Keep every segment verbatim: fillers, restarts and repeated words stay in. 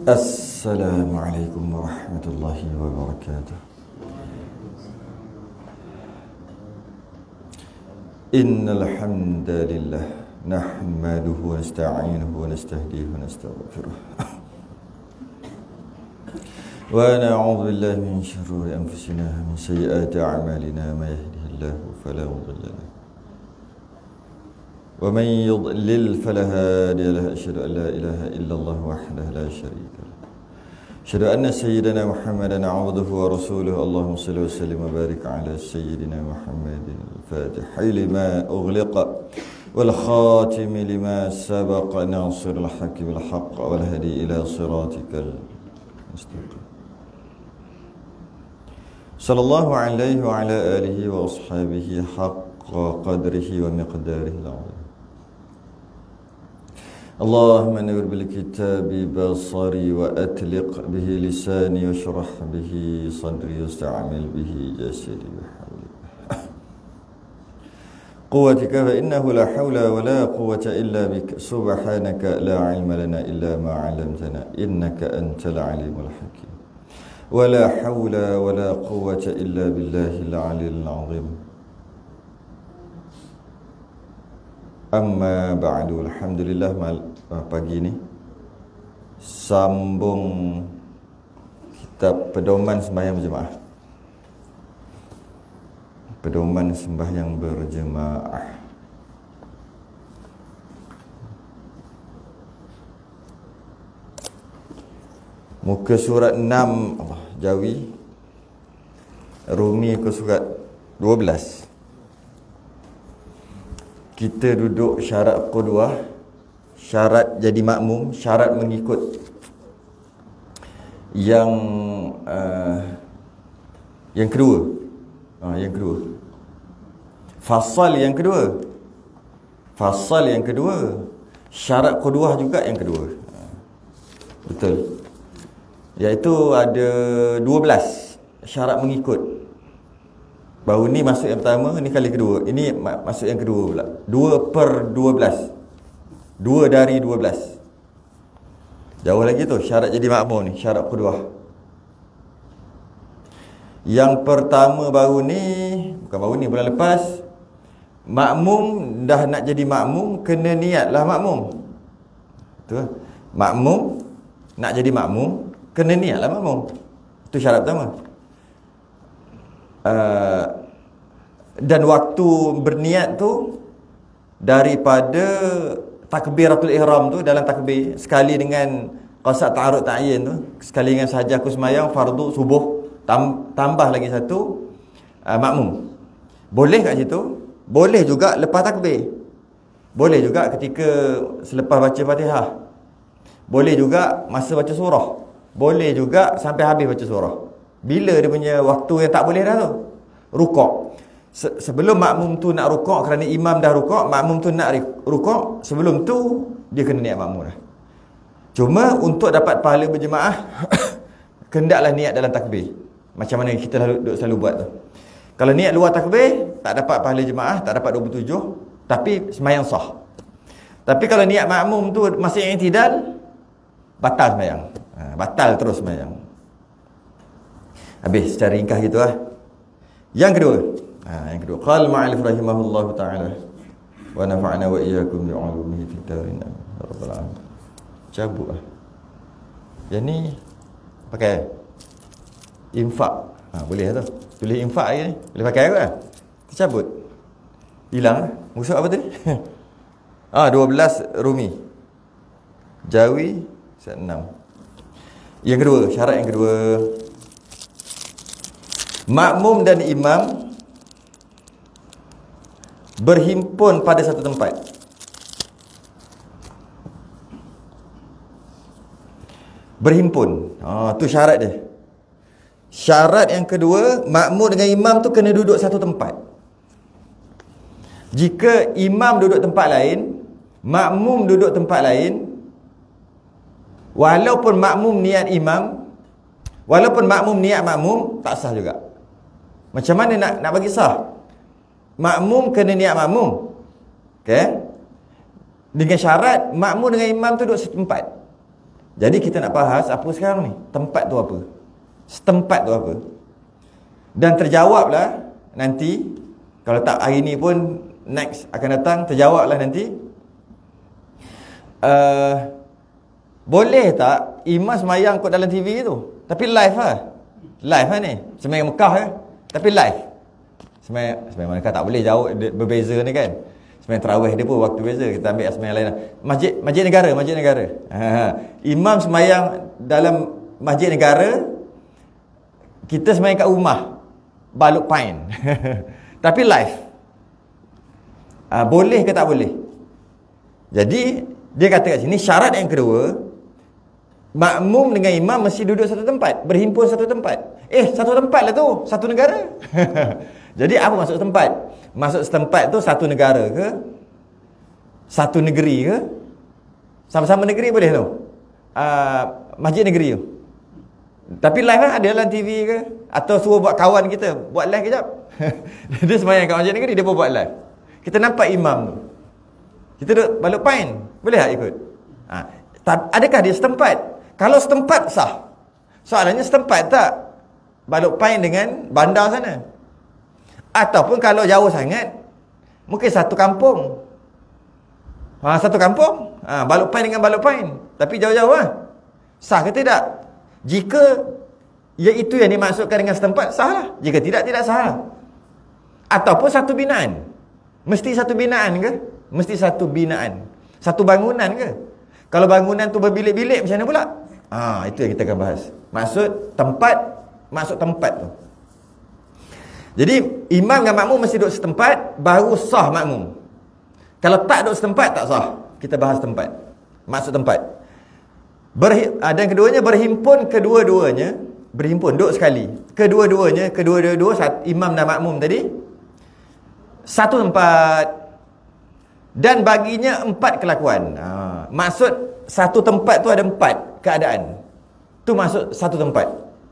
Assalamualaikum warahmatullahi wabarakatuh. Innal hamdalillah nahmaduhu wa nasta'inuhu wa nastahdihi wa nastaghfiruh. Wa na'udzu billahi min shururi anfusina wa min sayyiati a'malina may yahdihillahu fala mudilla lahu wa man yudlil fala hadiya lahu. Asyhadu an la ilaha illallah wahdahu la syarika lahu. Asyhadu anna sayyidana Muhammadan 'abduhu wa rasuluhu. Allahumma shalli wa sallim wa barik 'ala sayyidina Muhammadin al-Fatih lima ughliqa wal khatim lima sabaqa nasiril haqqi bil haqq wal hadi ila siratikal mustaqim. Sallallahu alaihi wa ala alihi wa ashabihi haqqa qadrihi wa miqdarihi al-'azim. Allahumma nawwir bil kitabi basari wa atliq bihi lisani wa shrah bihi sadri wasta'mil bihi jasadi bihawlik quwwatika fa innahu la hawla wa la quwwata illa bik subhanaka la ilma lana illa ma 'allamtana innaka antal alimul hakim wa la hawla wa la quwwata illa billahil 'aliyyil 'azim. Amma ba'du, alhamdulillah. Pagi ni sambung kitab pedoman sembahyang berjemaah. Pedoman sembahyang berjemaah. Muka surat enam, Allah, Jawi. Rumi ke surat dua belas. Kita duduk syarat qudwah, syarat jadi makmum, syarat mengikut. Yang uh, yang kedua, uh, yang kedua, fasal yang kedua, fasal yang kedua, syarat qudwah juga yang kedua. Uh, betul. Iaitu ada dua belas syarat mengikut. Baru ni masuk yang pertama, ni kali kedua. Ini masuk yang kedua pula. Dua per dua belas. Dua dari dua belas. Jauh lagi tu syarat jadi makmum ni, syarat qudwah. Yang pertama baru ni, bukan baru ni, bulan lepas, makmum dah nak jadi makmum, kena niatlah makmum. Tu lah. Makmum nak jadi makmum, kena niatlah makmum. Itu syarat pertama. Uh, dan waktu berniat tu daripada takbiratul ihram tu, dalam takbir sekali dengan qasad ta'arud ta'yin tu, sekali dengan sahaja aku semayang fardu subuh, tam, tambah lagi satu uh, makmum. Boleh kat situ, boleh juga lepas takbir, boleh juga ketika selepas baca Fatihah, boleh juga masa baca surah, boleh juga sampai habis baca surah. Bila dia punya waktu yang tak boleh dah tu? Rukuk. Se- sebelum makmum tu nak rukuk, kerana imam dah rukuk, makmum tu nak rukuk, sebelum tu dia kena niat makmum dah. Cuma untuk dapat pahala berjemaah hendaklah niat dalam takbir. Macam mana kita selalu, duk selalu buat tu. Kalau niat luar takbir, tak dapat pahala jemaah, tak dapat dua puluh tujuh, tapi semayang sah. Tapi kalau niat makmum tu masih yang tidak, batal semayang. Ha, batal terus semayang. Habis secara ringkas gitu lah. Yang kedua, ha, yang kedua, qala ma'alif rahimahullahu ta'ala wa nafa'na wa iyyakum bi'ulumihi fid darin rabbal alamin. Cabut lah. Yang ni pakai infak. Ha, boleh lah tu. Tulis infak lagi ni. Boleh pakai kot lah. Tercabut. Hilang lah. Musuh apa tadi? Ah, dua belas Rumi. Jawi enam. Yang kedua, syarat yang kedua, makmum dan imam berhimpun pada satu tempat. Berhimpun. Ah, tu syarat dia. Syarat yang kedua, makmum dengan imam tu kena duduk satu tempat. Jika imam duduk tempat lain, makmum duduk tempat lain, walaupun makmum niat imam, walaupun makmum niat makmum, tak sah juga. Macam mana nak nak bagi sah? Makmum kena niat makmum. Okey? Dengan syarat makmum dengan imam tu duduk setempat. Jadi kita nak bahas apa sekarang ni? Tempat tu apa? Setempat tu apa? Dan terjawablah nanti, kalau tak hari ni pun next akan datang, terjawablah nanti. Uh, boleh tak imam semayang kot dalam T V tu? Tapi live lah. Live lah ni. Semayang Mekah ke? Tapi live. Semayang, semayang Mekah tak boleh, jauh, berbeza ni kan. Semayang tarawih dia pun waktu beza. Kita ambil semayang lain lah. Masjid, masjid negara, masjid negara. Ha, imam semayang dalam masjid negara, kita semayang kat rumah, Balok Pine. Tapi live. Ha, boleh ke tak boleh? Jadi dia kata kat sini, syarat yang kedua, makmum dengan imam mesti duduk satu tempat, berhimpun satu tempat. Eh, satu tempat lah tu, satu negara. Jadi apa maksud setempat? Maksud setempat tu satu negara ke? Satu negeri ke? Sama-sama negeri boleh tu? Uh, masjid negeri tu. Tapi live kan ada dalam T V ke? Atau suruh buat kawan kita buat live kejap. Dia semayang kat masjid negeri, dia pun buat live. Kita nampak imam tu, kita duduk Balok Pine, boleh tak ikut? Ha, adakah dia setempat? Kalau setempat sah. Soalannya setempat tak Balok Pine dengan bandar sana? Ataupun kalau jauh sangat, mungkin satu kampung. Ha, satu kampung, ha, Balok Pine dengan Balok Pine, tapi jauh-jauh lah. Sah ke tidak? Jika ya itu yang dimaksudkan dengan setempat, sah lah. Jika tidak, tidak sah lah. Ataupun satu binaan. Mesti satu binaan ke? Mesti satu binaan. Satu bangunan ke? Kalau bangunan tu berbilik-bilik, macam mana pula? Ah, itu yang kita akan bahas. Maksud tempat, maksud tempat tu. Jadi imam dengan makmum mesti duduk setempat, baru sah makmum. Kalau tak duduk setempat, tak sah. Kita bahas tempat, maksud tempat. Berhi, dan keduanya berhimpun kedua-duanya, berhimpun duduk sekali. Kedua-duanya, kedua-dua imam dan makmum tadi satu tempat, dan baginya empat kelakuan. Ha, maksud satu tempat tu ada empat keadaan. Tu maksud satu tempat.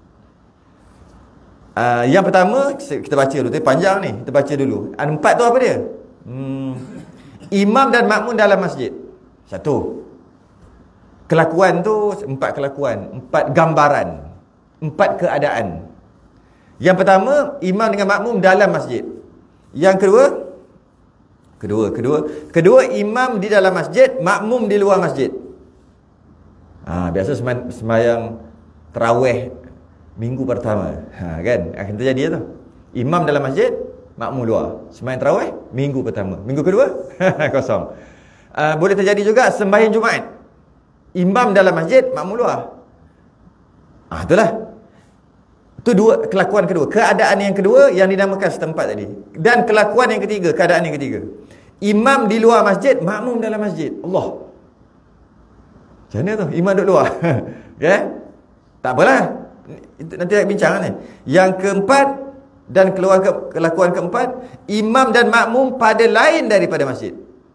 Uh, yang pertama kita baca dulu, tu panjang ni, kita baca dulu. Empat tu apa dia? Hmm, imam dan makmum dalam masjid. Satu. Kelakuan tu empat kelakuan, empat gambaran, empat keadaan. Yang pertama, imam dengan makmum dalam masjid. Yang kedua, kedua, kedua, kedua imam di dalam masjid, makmum di luar masjid. Ha, biasa semayang tarawih minggu pertama, ha, kan akan terjadi tu. Imam dalam masjid, makmum luar. Semayang tarawih minggu pertama. Minggu kedua kosong. Uh, boleh terjadi juga sembahyang Jumaat, imam dalam masjid, makmum luar. Ah, itulah. Itu dua kelakuan kedua. Keadaan yang kedua yang dinamakan setempat tadi. Dan kelakuan yang ketiga, keadaan yang ketiga, imam di luar masjid, makmum dalam masjid. Allah, macam mana tu? Imam duduk luar. Okay? Tak apalah, nanti nak bincang ni. Yang keempat dan keluar ke, kelakuan keempat, imam dan makmum pada lain daripada masjid.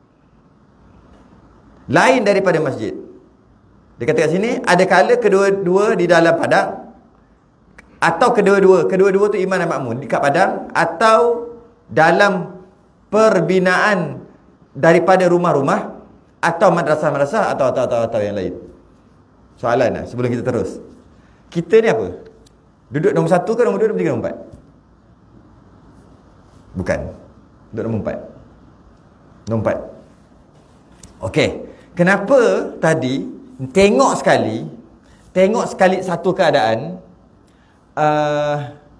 Lain daripada masjid. Dia kata kat sini, ada kala kedua-dua di dalam padang, atau kedua-dua, kedua-dua tu imam dan makmum dekat padang, atau dalam perbinaan daripada rumah-rumah, atau madrasah-madrasah, atau atau atau, atau yang lain. Soalan lah sebelum kita terus. Kita ni apa? Duduk nombor satu ke nombor dua, nombor tiga, nombor empat? Bukan. Duduk nombor empat. Nombor empat. Okey. Kenapa tadi tengok sekali, tengok sekali satu keadaan, uh,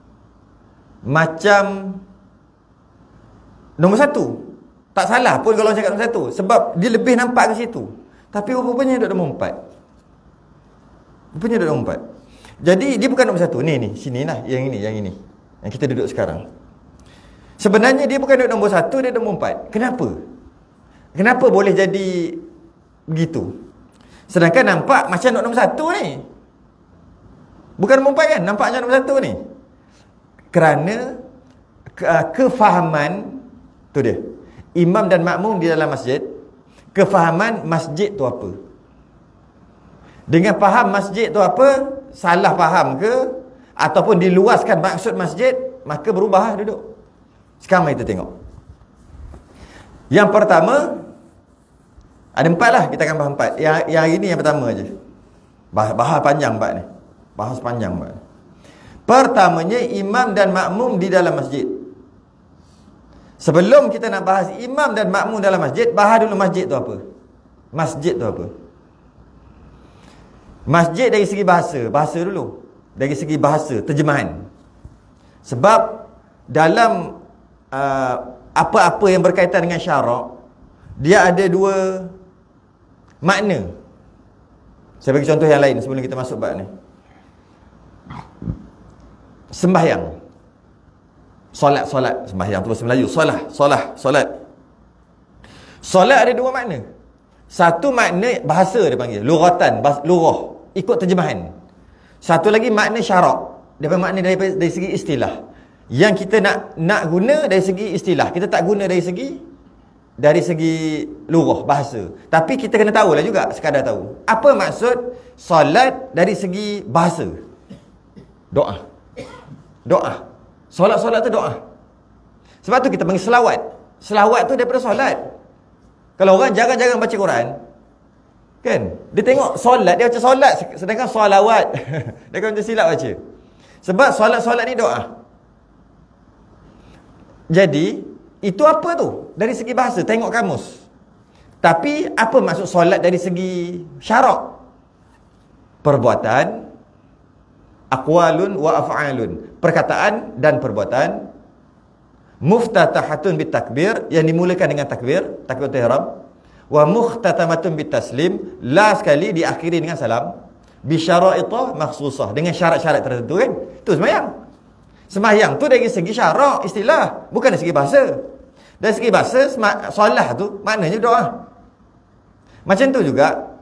macam nombor satu. Tak salah pun kalau cakap nombor satu, sebab dia lebih nampak ke situ. Tapi rupanya duduk nombor empat. Rupanya duduk nombor empat. Jadi dia bukan nombor satu. Ni ni, sini lah, yang ini, yang ini, yang kita duduk sekarang. Sebenarnya dia bukan duduk nombor satu, dia nombor empat. Kenapa? Kenapa boleh jadi begitu? Sedangkan nampak macam duduk nombor satu ni. Bukan nombor empat kan? Nampak macam nombor satu ni. Kerana ke, uh, kefahaman tu dia. Imam dan makmum di dalam masjid, kefahaman masjid tu apa. Dengan faham masjid tu apa, salah faham ke, ataupun diluaskan maksud masjid, maka berubah duduk. Sekarang mari kita tengok. Yang pertama, ada empat lah, kita akan bahas empat. Yang, yang hari ni yang pertama aja. Bahas, bahas panjang bab ni. Bahas panjang bab. Pertamanya imam dan makmum di dalam masjid. Sebelum kita nak bahas imam dan makmum dalam masjid, bahas dulu masjid tu apa? Masjid tu apa? Masjid dari segi bahasa, bahasa dulu. Dari segi bahasa, terjemahan. Sebab dalam uh, apa-apa yang berkaitan dengan syarak, dia ada dua makna. Saya bagi contoh yang lain sebelum kita masuk bab ni. Sembahyang. Solat, solat. Sembahyang tu bahasa Melayu. Solah, solah, solat. Solat ada dua makna. Satu makna bahasa dia panggil, lughatan, lughah, ikut terjemahan. Satu lagi makna syarak. Dia makna dari, dari segi istilah. Yang kita nak nak guna dari segi istilah. Kita tak guna dari segi dari segi lughah, bahasa. Tapi kita kena tahulah juga, sekadar tahu. Apa maksud solat dari segi bahasa? Doa. Doa. Solat-solat tu doa. Sebab tu kita panggil selawat. Selawat tu daripada solat. Kalau orang jarang-jarang baca Quran, kan? Dia tengok solat, dia baca solat, sedangkan solawat dia kan macam silap baca. Sebab solat-solat ni doa. Jadi, itu apa tu? Dari segi bahasa, tengok kamus. Tapi, apa maksud solat dari segi syarak? Perbuatan, aqwalun wa af'alun. Perkataan dan perbuatan. Muftatahatun bitakbir, yang dimulakan dengan takbir, takbiratul ihram. Wa mukhtatamatun bitaslim, last sekali diakhiri dengan salam. Bisyara'ita makhsusah, dengan syarat-syarat tertentu, kan? Itu sembahyang. Sembahyang tu dari segi syarak, istilah, bukan dari segi bahasa. Dari segi bahasa, solat tu maknanya doa. Macam tu juga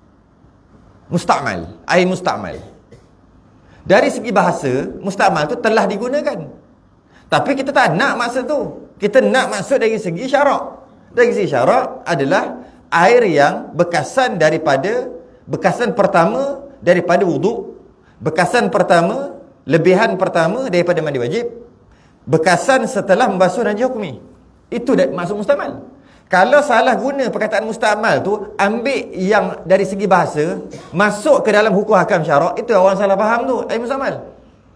musta'mal, ai musta'mal. Dari segi bahasa, musta'mal tu telah digunakan. Tapi kita tak nak maksud tu. Kita nak maksud dari segi syarak. Dari segi syarak adalah air yang bekasan daripada, bekasan pertama daripada wuduk, bekasan pertama, lebihan pertama daripada mandi wajib, bekasan setelah membasuh najis hukmi. Itu maksud musta'mal. Kalau salah guna perkataan musta'mal tu, ambil yang dari segi bahasa, masuk ke dalam hukum hakam syarak, itu orang salah faham tu, ai musta'mal.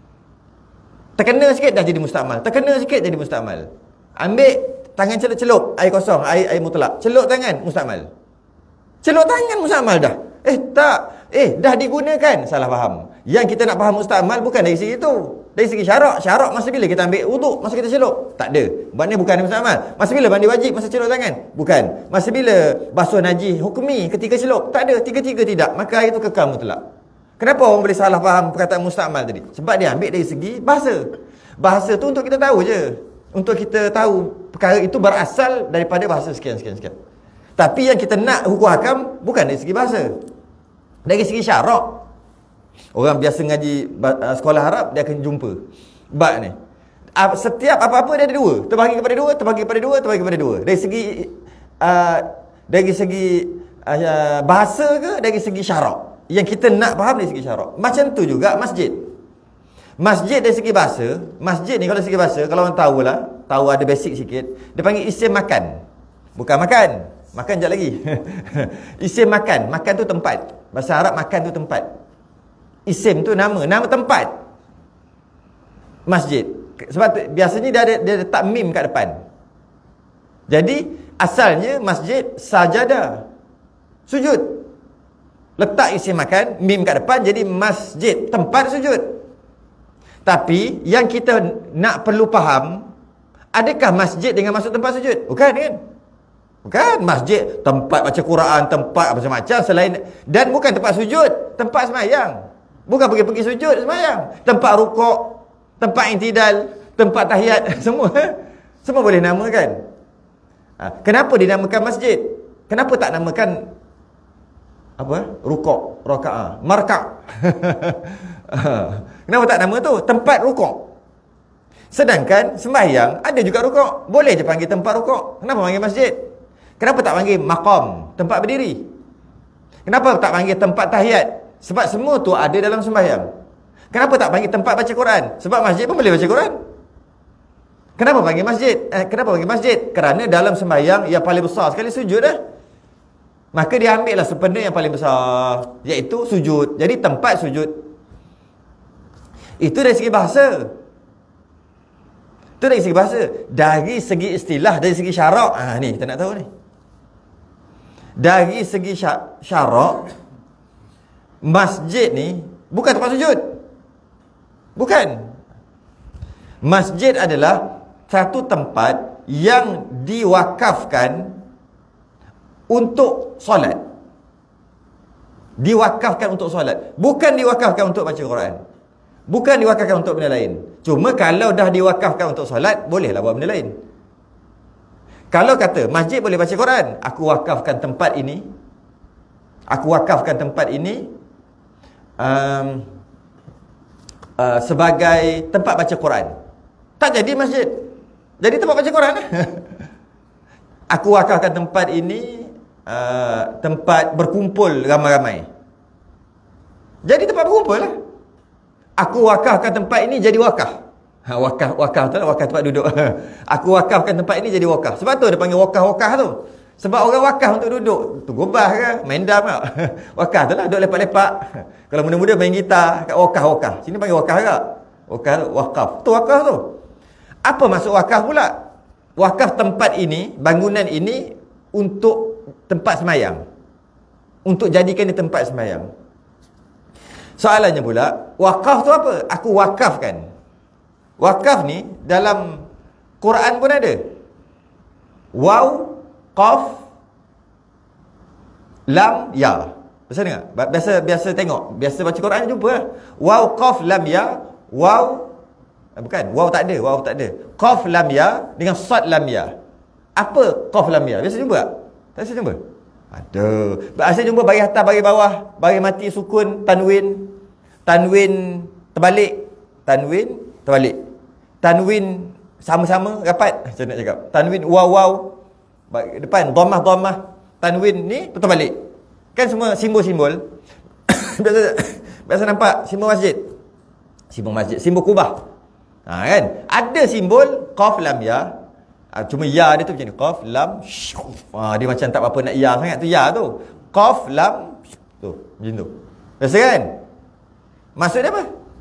Terkena sikit dah jadi musta'mal. Terkena sikit jadi musta'mal. Ambil tangan celup-celup, air kosong, air, air mutlak. Celup tangan, musta'mal. Celup tangan, musta'mal dah. Eh, tak. Eh, dah digunakan. Salah faham. Yang kita nak faham musta'mal bukan dari segi itu. Dari segi syarak. Syarak masa bila kita ambil wuduk, masa kita celup? Tak ada. Maknanya bukan musta'mal. Masa bila mandi wajib, masa celup tangan? Bukan. Masa bila basuh najis hukmi ketika celup? Tak ada. Tiga-tiga tidak. Maka air itu kekal mutlak. Kenapa orang boleh salah faham perkataan musta'mal tadi? Sebab dia ambil dari segi bahasa. Bahasa tu untuk kita tahu je. Untuk kita tahu perkara itu berasal daripada bahasa sekian-sekian-sekian. Tapi yang kita nak hukum hakam bukan dari segi bahasa. Dari segi syarak. Orang biasa ngaji sekolah Arab, dia akan jumpa bab ni. Setiap apa-apa dia ada dua. Terbahagi kepada dua, terbahagi kepada dua, terbahagi kepada dua. Dari segi uh, dari segi uh, bahasa ke dari segi syarak. Yang kita nak faham dari segi syarak. Macam tu juga masjid. Masjid dari segi bahasa, masjid ni kalau dari segi bahasa, kalau orang tahulah, tahu ada basic sikit, dia panggil isim makan. Bukan makan. Makan sekejap lagi. Isim makan. Makan tu tempat. Bahasa Arab makan tu tempat. Isim tu nama. Nama tempat. Masjid. Sebab tu, biasanya dia ada, dia letak mim kat depan. Jadi, asalnya masjid sajadah. Sujud. Letak isim makan, mim kat depan, jadi masjid. Tempat sujud. Tapi, yang kita nak perlu faham, adakah masjid dengan masuk tempat sujud? Bukan kan? Bukan. Masjid, tempat baca Quran, tempat macam-macam selain. Dan bukan tempat sujud, tempat semayang. Bukan pergi-pergi sujud semayang. Tempat rukuk, tempat intidal, tempat tahiyat, semua. Semua boleh namakan. Ha, kenapa dinamakan masjid? Kenapa tak namakan apa? Rukuk, rakaah, marka'. Kenapa tak nama tu? Tempat rukuk. Sedangkan sembahyang ada juga rukuk. Boleh je panggil tempat rukuk. Kenapa panggil masjid? Kenapa tak panggil maqam, tempat berdiri? Kenapa tak panggil tempat tahiyat? Sebab semua tu ada dalam sembahyang. Kenapa tak panggil tempat baca Quran? Sebab masjid pun boleh baca Quran. Kenapa panggil masjid? Eh, kenapa panggil masjid? Kerana dalam sembahyang yang paling besar sekali sujud dah. maka dia ambil lah sepena yang paling besar, iaitu sujud. Jadi tempat sujud. Itu dari segi bahasa. Itu dari segi bahasa. Dari segi istilah, dari segi syarak, ah ni kita nak tahu ni. Dari segi syarak, masjid ni bukan tempat sujud. Bukan. Masjid adalah satu tempat yang diwakafkan untuk solat. Diwakafkan untuk solat. Bukan diwakafkan untuk baca Quran. Bukan diwakafkan untuk benda lain. Cuma kalau dah diwakafkan untuk solat, bolehlah buat benda lain. Kalau kata masjid boleh baca Quran, aku wakafkan tempat ini, aku wakafkan tempat ini um, uh, sebagai tempat baca Quran. Tak jadi masjid, jadi tempat baca Quran. Aku wakafkan tempat ini uh, tempat berkumpul ramai-ramai, jadi tempat berkumpul lah. Aku wakafkan tempat ini jadi wakaf. Ha, wakaf, wakaf tu lah, wakaf tempat duduk. Aku wakafkan tempat ini jadi wakaf. Sebab tu dia panggil wakaf-wakaf tu. Sebab orang wakaf untuk duduk. Tu gobah ke, main dam ke. Wakaf tu lah, duduk lepak-lepak. Kalau muda-muda main gitar, kat wakaf-wakaf. Sini panggil wakaf ke? Wakaf, wakaf. Tu wakaf tu. Apa maksud wakaf pula? Wakaf tempat ini, bangunan ini untuk tempat semayang. Untuk jadikan dia tempat semayang. Soalannya pula, wakaf tu apa? Aku wakafkan. Wakaf ni dalam Quran pun ada. Waw, qaf, lam, ya. Biasa dengar? Biasa biasa tengok. Biasa baca Quran jumpa lah. Waw, qaf, lam, ya. Waw, bukan. Waw tak ada. Waw tak ada. Qaf, lam, ya dengan sad, lam, ya. Apa qaf, lam, ya? Biasa jumpa tak? Tak biasa jumpa? Ada. Biasa jumpa bagi atas, bagi bawah, bagi mati, sukun, tanwin. Tanwin terbalik. Tanwin terbalik. Tanwin sama-sama rapat. Macam nak cakap. Tanwin waw-waw. Depan dhammah-dhammah. Tanwin ni terbalik. Kan semua simbol-simbol. biasa, biasa nampak simbol masjid. Simbol masjid. Simbol Kubah. Ha, kan? Ada simbol qaf, lam, ya. Cuma ya dia tu macam ni. Qaf, lam, ha, dia macam tak apa nak ya sangat tu ya tu. Qaf, lam, tu. Macam tu. Biasa kan? Maksud dia apa?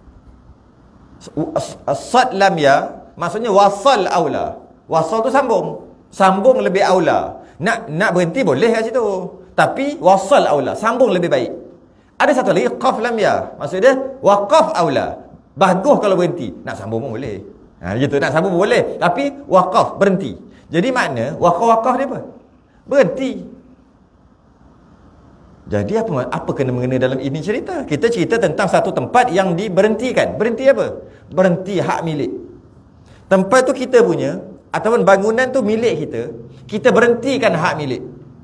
Sad, lam, ya. Maksudnya wasal aula. Wasal tu sambung. Sambung lebih aula. Nak nak berhenti boleh kat situ. Tapi wasal aula. Sambung lebih baik. Ada satu lagi qaf, lam, ya. Maksud dia waqaf aula. Bagus kalau berhenti. Nak sambung pun boleh. Ha, gitu. Nak sambung pun boleh. Tapi waqaf, berhenti. Jadi makna waqaf-waqaf dia apa? Berhenti. Jadi apa apa kena mengena dalam ini cerita? Kita cerita tentang satu tempat yang diberhentikan. Berhenti apa? Berhenti hak milik. Tempat tu kita punya, ataupun bangunan tu milik kita. Kita berhentikan hak milik.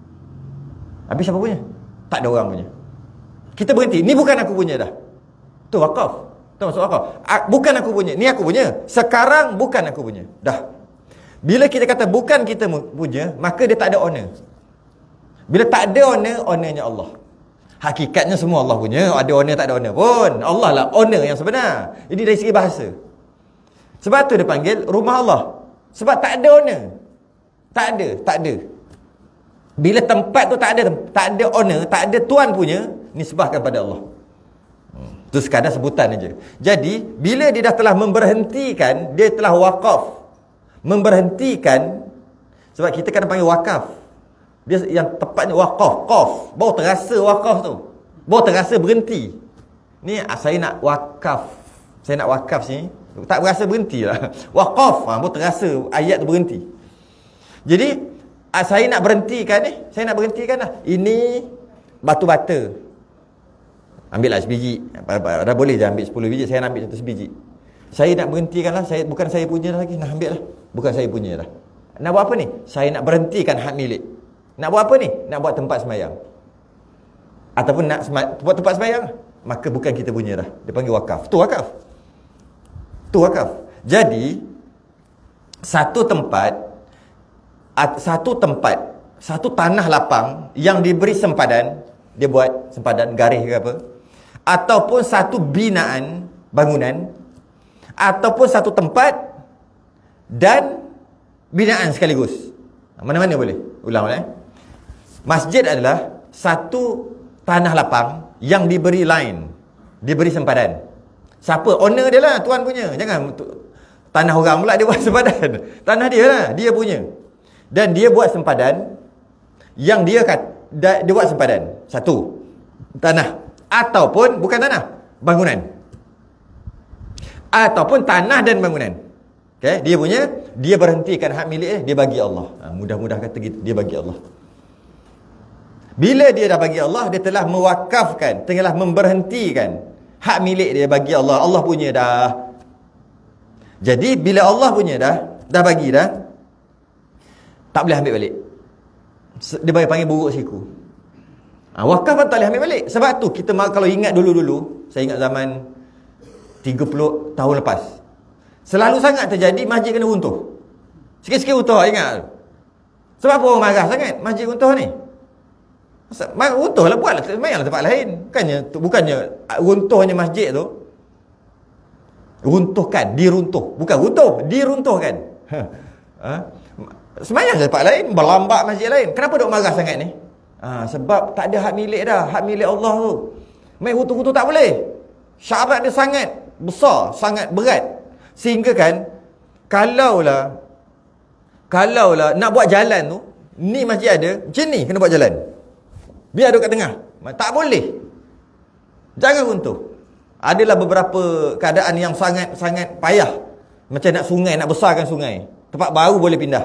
Habis siapa punya? Tak ada orang punya. Kita berhenti. Ni bukan aku punya dah. Tu wakaf. Tu maksud wakaf. Bukan aku punya. Ni aku punya. Sekarang bukan aku punya. Dah. Bila kita kata bukan kita punya, maka dia tak ada owner. Bila tak ada owner, ownernya Allah. Hakikatnya semua Allah punya. Ada owner, tak ada owner pun. Allah lah owner yang sebenar. Ini dari segi bahasa. Sebab tu dia panggil rumah Allah. Sebab tak ada owner. Tak ada, tak ada. Bila tempat tu tak ada, tak ada owner, tak ada tuan punya, nisbahkan pada Allah. Itu hmm. sekadar sebutan aja. Jadi, bila dia dah telah memberhentikan, dia telah wakaf. Memberhentikan, sebab kita kan panggil wakaf. Dia yang tepatnya wakaf, qaf. Baru terasa wakaf tu. Baru terasa berhenti. Ni saya nak wakaf. Saya nak wakaf sini. Tak berasa berhenti lah. Wakaf. Ha, baru terasa ayat tu berhenti. Jadi, saya nak berhentikan ni. Saya nak berhentikan lah. Ini batu bata. Ambil lah sebiji. Dah boleh je ambil sepuluh biji. Saya nak ambil satu sebiji. Saya nak berhentikan lah. Saya, bukan saya punya lagi. Nak ambil lah. Bukan saya punya lah. Nak buat apa ni? Saya nak berhentikan hak milik. Nak buat apa ni? Nak buat tempat semayang. Ataupun nak sema- buat tempat semayang. Maka bukan kita punya dah. Dia panggil wakaf. Tu wakaf. Tu wakaf. Jadi, satu tempat, satu tempat, satu tanah lapang yang diberi sempadan, dia buat sempadan garis ke apa, ataupun satu binaan, bangunan, ataupun satu tempat dan binaan sekaligus. Mana-mana boleh. Ulang eh. Masjid adalah satu tanah lapang yang diberi line, diberi sempadan. Siapa? Owner dia lah, tuan punya. Jangan tanah orang pula dia buat sempadan. Tanah dia lah, dia punya. Dan dia buat sempadan yang dia kat, dia buat sempadan. Satu, tanah. Ataupun bukan tanah, bangunan. Ataupun tanah dan bangunan. Okay? Dia punya, dia berhentikan hak milik dia, dia bagi Allah. Ha, mudah-mudah kata gitu, dia bagi Allah. Bila dia dah bagi Allah, dia telah mewakafkan, telah memberhentikan hak milik dia bagi Allah. Allah punya dah. Jadi bila Allah punya dah, dah bagi dah, tak boleh ambil balik. Dia panggil buruk siku. Ha, wakaf pun tak boleh ambil balik. Sebab tu kita kalau ingat dulu-dulu, saya ingat zaman tiga puluh tahun lepas, selalu sangat terjadi masjid kena runtuh. Sikit-sikit runtuh, ingat. Sebab apa orang marah sangat masjid runtuh ni? Runtuh lah, buatlah semayang tempat lain. Bukannya, bukannya runtuhnya masjid tu, runtuhkan, diruntuh. Bukan runtuh, diruntuhkan. Ha? Semayang tempat lain, berlambak masjid lain. Kenapa dok marah sangat ni? Ha, sebab tak ada hak milik dah. Hak milik Allah tu, main runtuh-runtuh tak boleh. Syarat dia sangat besar, sangat berat. Sehingga kan, kalaulah Kalaulah nak buat jalan tu, ni masjid ada, macam ni kena buat jalan, biar duduk kat tengah. Tak boleh. Jangan runtuh. Adalah beberapa keadaan yang sangat-sangat payah. Macam nak sungai, nak besarkan sungai, tempat baru boleh pindah.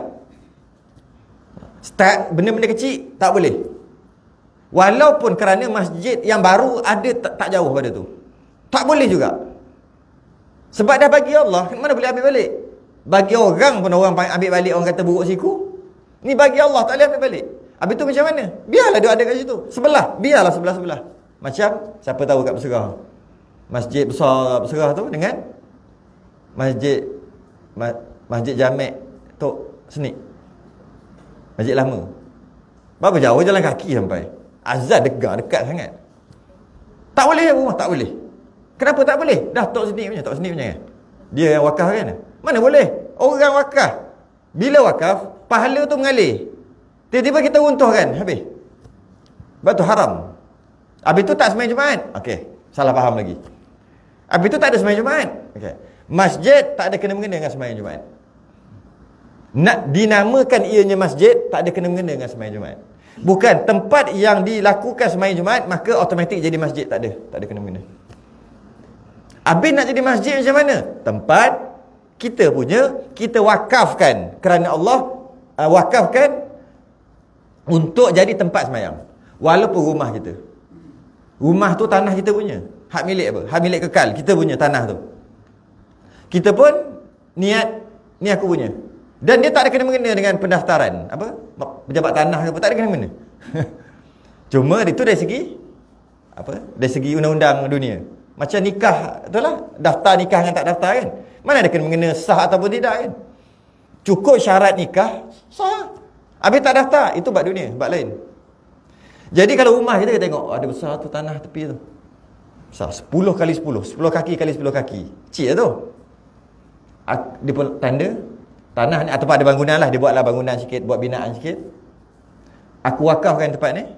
Start benda-benda kecil tak boleh. Walaupun kerana masjid yang baru ada tak, tak jauh pada tu, tak boleh juga. Sebab dah bagi Allah, mana boleh ambil balik? Bagi orang pun orang ambil balik, orang kata buruk siku. Ni bagi Allah, tak boleh ambil balik. Habis tu macam mana? Biarlah dia ada kat situ. Sebelah, biarlah sebelah-sebelah. Macam, siapa tahu kat Berserah, masjid besar Berserah tu dengan masjid ma, Masjid Jamek Tok Senik, masjid lama. Berapa jauh jalan kaki sampai? Azan dekat, dekat sangat. Tak boleh rumah, tak boleh. Kenapa tak boleh? Dah Tok Senik punya, Tok Senik punya kan? Dia yang wakaf kan? Mana boleh? Orang wakaf, bila wakaf, pahala tu mengalir. Tiba-tiba kita runtuhkan, habis. Sebab tu haram. Habis tu tak sembahyang Jumaat. Okey, salah faham lagi. Habis tu tak ada sembahyang Jumaat. Okey. Masjid tak ada kena-mengena dengan sembahyang Jumaat. Nak dinamakan ianya masjid, tak ada kena-mengena dengan sembahyang Jumaat. Bukan tempat yang dilakukan sembahyang Jumaat, maka automatik jadi masjid. Tak ada, tak ada kena-mengena. Habis nak jadi masjid macam mana? Tempat kita punya, kita wakafkan kerana Allah, uh, wakafkan untuk jadi tempat sembahyang. Walaupun rumah kita, rumah tu tanah kita punya, hak milik apa? Hak milik kekal, kita punya tanah tu. Kita pun niat, ni aku punya. Dan dia tak ada kena-mengena dengan pendaftaran apa? Pejabat tanah ke apa, tak ada kena-mengena. Cuma itu dari segi apa? Dari segi undang-undang dunia. Macam nikah tu lah, daftar nikah dengan tak daftar kan, mana ada kena-mengena sah ataupun tidak kan. Cukup syarat nikah, sah. Habis tak daftar, itu bab dunia, bab lain. Jadi kalau rumah kita, kita tengok ada besar tu tanah tepi tu, besar, sepuluh kali sepuluh, sepuluh kaki kali sepuluh kaki, kecil tu. Dia pun tanda tanah ni, ataupun ada bangunan lah, dia buatlah bangunan sikit, buat binaan sikit. Aku wakafkan tempat ni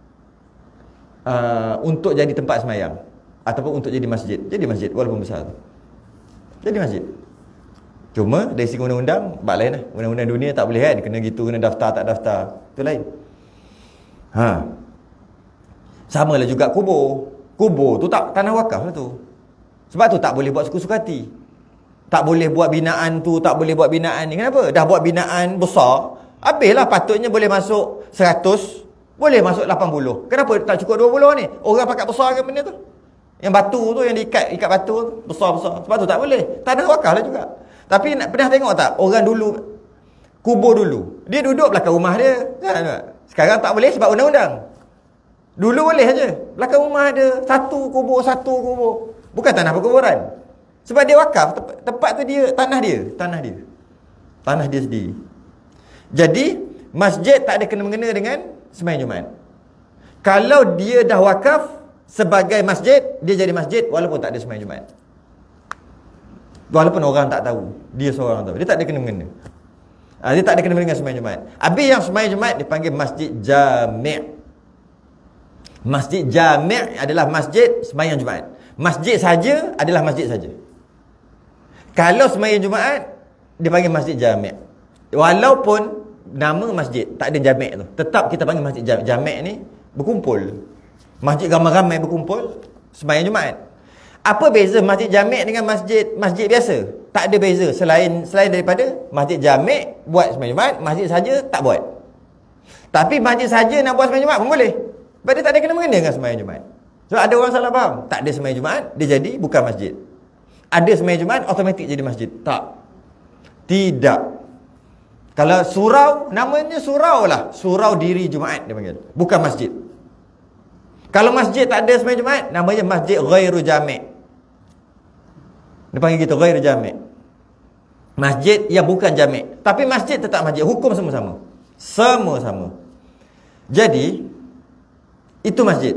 uh, untuk jadi tempat semayang, ataupun untuk jadi masjid. Jadi masjid walaupun besar tu, jadi masjid. Cuma dari segi undang-undang, bab lain lah. Undang-undang dunia tak boleh kan, kena gitu, kena daftar tak daftar, itu lain. Ha. Sama lah juga kubur. Kubur tu tak tanah wakaf lah tu. Sebab tu tak boleh buat suka-suka hati. Tak boleh buat binaan tu, tak boleh buat binaan ni. Kenapa? Dah buat binaan besar, habislah, patutnya boleh masuk seratus, boleh masuk lapan puluh. Kenapa tak cukup dua puluh ni? Orang pakat besar kan benda tu. Yang batu tu, yang diikat, ikat batu tu, besar-besar. Sebab tu tak boleh. Tanah wakaf lah juga. Tapi nak, pernah tengok tak orang dulu kubur dulu, dia duduk belakang rumah dia kan? Sekarang tak boleh sebab undang-undang. Dulu boleh aja, belakang rumah ada satu kubur, satu kubur, bukan tanah perkuburan. Sebab dia wakaf, tempat, tempat tu dia, tanah dia, tanah dia, tanah dia sendiri. Jadi masjid tak ada kena-mengena dengan sembahyang Jumaat. Kalau dia dah wakaf sebagai masjid, dia jadi masjid walaupun tak ada sembahyang Jumaat. Walaupun orang tak tahu, dia seorang tahu, dia tak ada kena-mengena. Ha, dia tak ada kena-mengena dengan sembahyang Jumaat. Habis yang sembahyang Jumaat dipanggil masjid jami'. Masjid jami' adalah masjid sembahyang Jumaat. Masjid saja adalah masjid saja. Kalau sembahyang Jumaat, dia panggil masjid jami'. Walaupun nama masjid tak ada jami' tu, tetap kita panggil masjid jami'. Jami' ni berkumpul. Masjid ramai-ramai berkumpul sembahyang Jumaat. Apa beza masjid jami' dengan masjid masjid biasa? Tak ada beza selain selain daripada masjid jami' buat sembahyang Jumaat, masjid saja tak buat. Tapi masjid saja nak buat sembahyang Jumaat pun boleh. Sebab dia tak ada kena-mengena dengan sembahyang Jumaat. Sebab ada orang salah faham, tak ada sembahyang Jumaat, dia jadi bukan masjid. Ada sembahyang Jumaat, automatik jadi masjid. Tak. Tidak. Kalau surau, namanya surau lah. Surau diri Jumaat dia panggil. Bukan masjid. Kalau masjid tak ada sembahyang Jumaat, namanya masjid ghairu jami'. Dia panggil gitu, ghairu jami'. Masjid yang bukan jami'. Tapi masjid tetap masjid. Hukum semua sama. Semua sama. Jadi, itu masjid.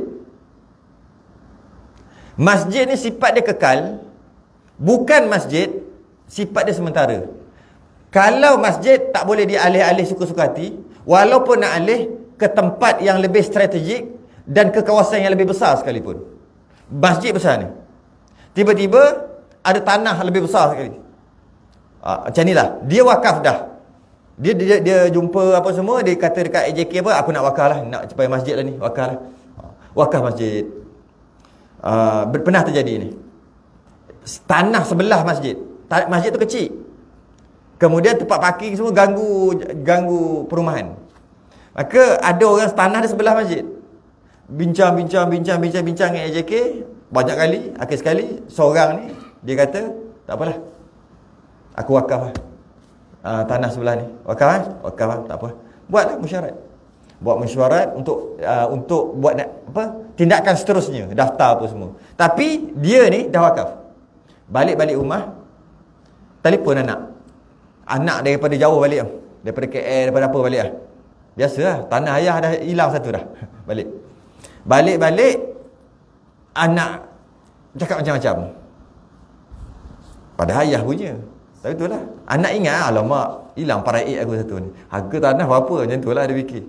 Masjid ni sifat dia kekal. Bukan masjid, sifat dia sementara. Kalau masjid tak boleh dialih-alih suka-suka hati, walaupun nak alih ke tempat yang lebih strategik dan ke kawasan yang lebih besar sekalipun. Masjid besar ni, tiba-tiba ada tanah lebih besar sekali. Ha, macam ni lah. Dia wakaf dah. Dia, dia dia jumpa apa semua, dia kata dekat A J K apa, aku nak wakaf lah, nak supaya masjid lah ni, wakaf lah. Wakaf masjid. Uh, pernah terjadi ni. Tanah sebelah masjid. Masjid tu kecil. Kemudian tempat parking semua ganggu ganggu perumahan. Maka ada orang tanah di sebelah masjid. Bincang, bincang, bincang, bincang, bincang dengan A J K banyak kali, akhir sekali seorang ni dia kata, tak apalah, aku wakaf lah. Uh, tanah sebelah ni. Wakaf lah? Wakaf lah, tak apa. Buatlah mesyuarat. Buat mesyuarat untuk uh, untuk buat apa? Tindakan seterusnya, daftar apa semua. Tapi dia ni dah wakaf. Balik-balik rumah, telefon anak. Anak daripada jauh balik lah. Daripada K L, daripada apa balik lah. Biasalah, tanah ayah dah hilang satu dah. Balik. Balik-balik, anak cakap macam-macam. Pada ayah punya. Tapi itulah. Anak ingat, alamak, hilang paraik aku satu ni. Harga tanah berapa? Macam itulah dia fikir.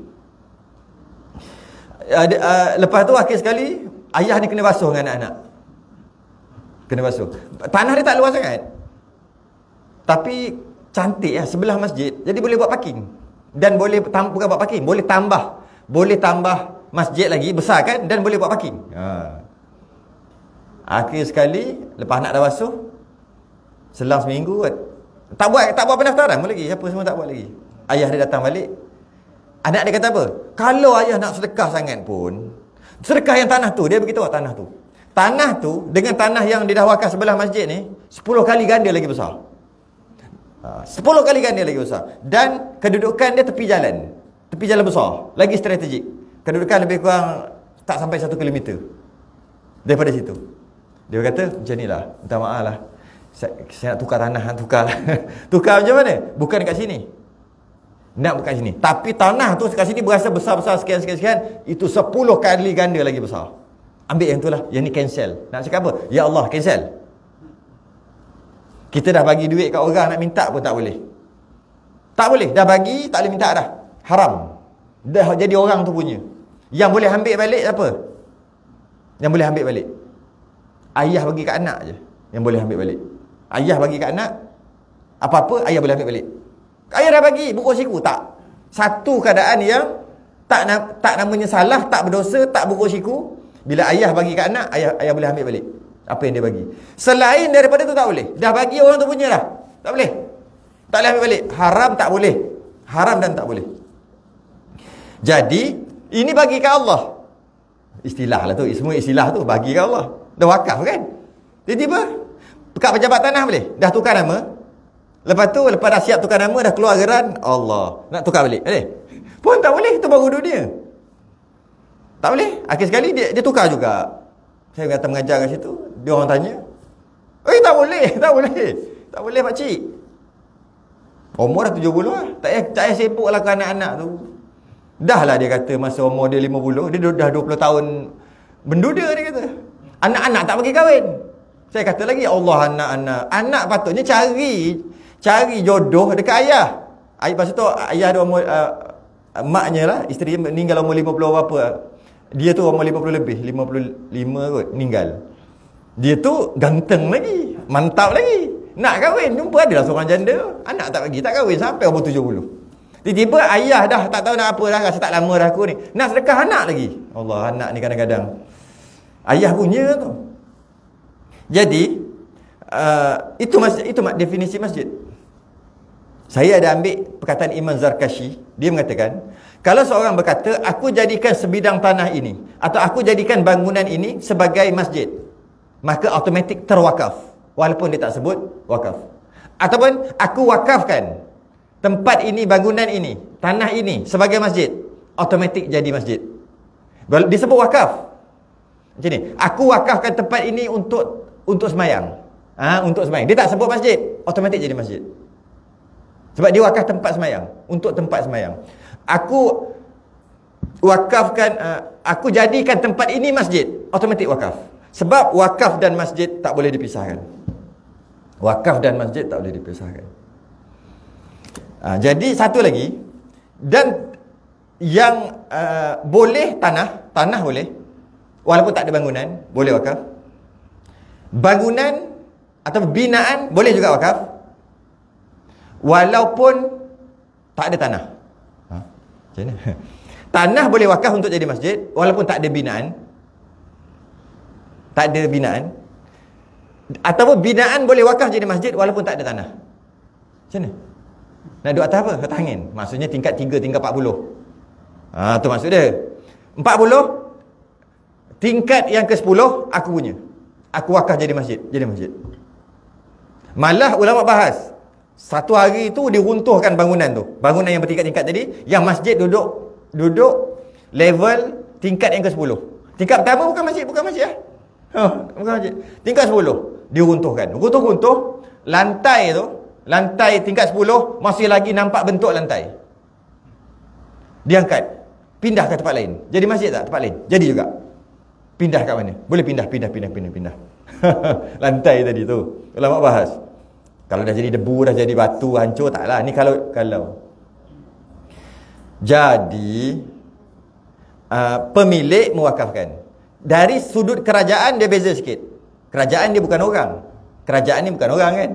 Uh, uh, lepas tu akhir sekali, ayah ni kena basuh dengan anak-anak. Kena basuh. Tanah dia tak luas sangat. Tapi cantik lah, sebelah masjid. Jadi boleh buat parking. Dan boleh, tam, bukan buat parking, boleh tambah. Boleh tambah masjid lagi, besar kan? Dan boleh buat parking. Ha. Akhir sekali, lepas anak dah basuh, selang seminggu, tak buat tak buat pendaftaran pun lagi. Apa semua tak buat lagi. Ayah dia datang balik. Anak dia kata apa? Kalau ayah nak sedekah sangat pun, sedekah yang tanah tu, dia beritahu tanah tu. Tanah tu dengan tanah yang dia dah wakaf sebelah masjid ni sepuluh kali ganda lagi besar. Ha, sepuluh kali ganda lagi besar. Dan kedudukan dia tepi jalan. Tepi jalan besar, lagi strategik. Kedudukan lebih kurang tak sampai satu kilometer daripada situ. Dia kata, macam ni lah, minta maaf lah, saya, saya nak tukar tanah, tukar lah. Tukar macam mana? Bukan dekat sini. Nak bukan sini. Tapi tanah tu kat sini berasa besar-besar sekian-sekian-sekian, itu sepuluh kali ganda lagi besar. Ambil yang tu lah. Yang ni cancel. Nak cakap apa? Ya Allah, cancel. Kita dah bagi duit kat orang, nak minta pun tak boleh. Tak boleh. Dah bagi, tak boleh minta dah. Haram. Dah jadi orang tu punya. Yang boleh ambil balik apa? Yang boleh ambil balik, ayah bagi kat anak je yang boleh ambil balik. Ayah bagi kat anak, apa-apa ayah boleh ambil balik. Ayah dah bagi, buku siku tak. Satu keadaan yang tak tak namanya salah, tak berdosa, tak buku siku. Bila ayah bagi kat anak, ayah ayah boleh ambil balik apa yang dia bagi. Selain daripada tu tak boleh. Dah bagi orang tu punya dah. Tak boleh. Tak boleh ambil balik. Haram tak boleh. Haram dan tak boleh. Jadi, ini bagi kat Allah. Istilah lah tu. Semua istilah tu bagi kat Allah. Dah wakaf kan? Tiba-tiba pekat pejabat tanah boleh. Dah tukar nama. Lepas tu, lepas dah siap tukar nama, dah keluar geran, Allah, nak tukar balik. Boleh? Pun tak boleh. Itu baru dunia. Tak boleh. Akhir sekali dia, dia tukar juga. Saya kata mengajar kat situ, dia orang tanya, eh tak boleh, tak boleh. Tak boleh pakcik. Umur dah tujuh puluh lah. Tak payah, tak payah sibuk lah ke anak-anak tu. Dah lah dia kata masa umur dia lima puluh, dia dah dua puluh tahun menduda dia kata. Anak-anak tak bagi kahwin. Saya kata lagi, ya Allah, anak-anak. Anak patutnya cari cari jodoh dekat ayah. Ayah pasal tu ayah ada umur uh, maknya lah, isteri meninggal umur lima puluh berapa. Dia tu umur lima puluh lebih, lima puluh lima kot, meninggal. Dia tu ganteng lagi, mantap lagi. Nak kahwin, jumpa adalah seorang janda. Anak tak bagi, tak kahwin sampai umur tujuh puluh. Tiba-tiba ayah dah tak tahu nak apa dah, rasa tak lama dah aku ni. Nak sedekah anak lagi. Allah, anak ni kadang-kadang ayah punya tu. Jadi uh, itu masjid, itu definisi masjid. Saya ada ambil perkataan Imam Zarkashi. Dia mengatakan, kalau seorang berkata, aku jadikan sebidang tanah ini atau aku jadikan bangunan ini sebagai masjid, maka automatik terwakaf, walaupun dia tak sebut wakaf. Ataupun aku wakafkan tempat ini, bangunan ini, tanah ini sebagai masjid, automatik jadi masjid. Disebut wakaf. Macam ni, aku wakafkan tempat ini untuk untuk semayang. Ha, untuk semayang. Dia tak sebut masjid, automatik jadi masjid. Sebab dia wakaf tempat semayang, untuk tempat semayang. Aku wakafkan, uh, aku jadikan tempat ini masjid, automatik wakaf. Sebab wakaf dan masjid tak boleh dipisahkan. Wakaf dan masjid tak boleh dipisahkan. Uh, jadi satu lagi, dan yang uh, boleh tanah, tanah boleh, walaupun tak ada bangunan, boleh wakaf. Bangunan atau binaan boleh juga wakaf, walaupun tak ada tanah. Ha? Macam mana? Tanah boleh wakaf untuk jadi masjid, walaupun tak ada binaan. Tak ada binaan. Ataupun binaan boleh wakaf jadi masjid, walaupun tak ada tanah. Macam mana? Nak duduk atas apa? Atas angin. Maksudnya tingkat tiga, tingkat empat puluh. Ha, tu maksud dia. empat puluh, tingkat yang ke sepuluh, aku punya. Aku wakaf jadi masjid. Jadi masjid. Malah ulama bahas, satu hari itu diruntuhkan bangunan tu. Bangunan yang bertingkat-tingkat tadi, yang masjid duduk duduk level tingkat yang ke sepuluh. Tingkat pertama bukan masjid, bukan masjid ah. Ha, bukan masjid. Tingkat sepuluh diruntuhkan. Runtuh-runtuh, lantai tu, lantai tingkat sepuluh masih lagi nampak bentuk lantai. Diangkat, pindah ke tempat lain. Jadi masjid tak tempat lain? Jadi juga. Pindah kat mana? Boleh pindah, pindah, pindah, pindah, pindah. Lantai tadi tu. Ulama bahas. Kalau dah jadi debu, dah jadi batu, hancur, taklah. Ni kalau kalau. Jadi uh, pemilik mewakafkan. Dari sudut kerajaan dia beza sikit. Kerajaan dia bukan orang. Kerajaan ni bukan orang kan.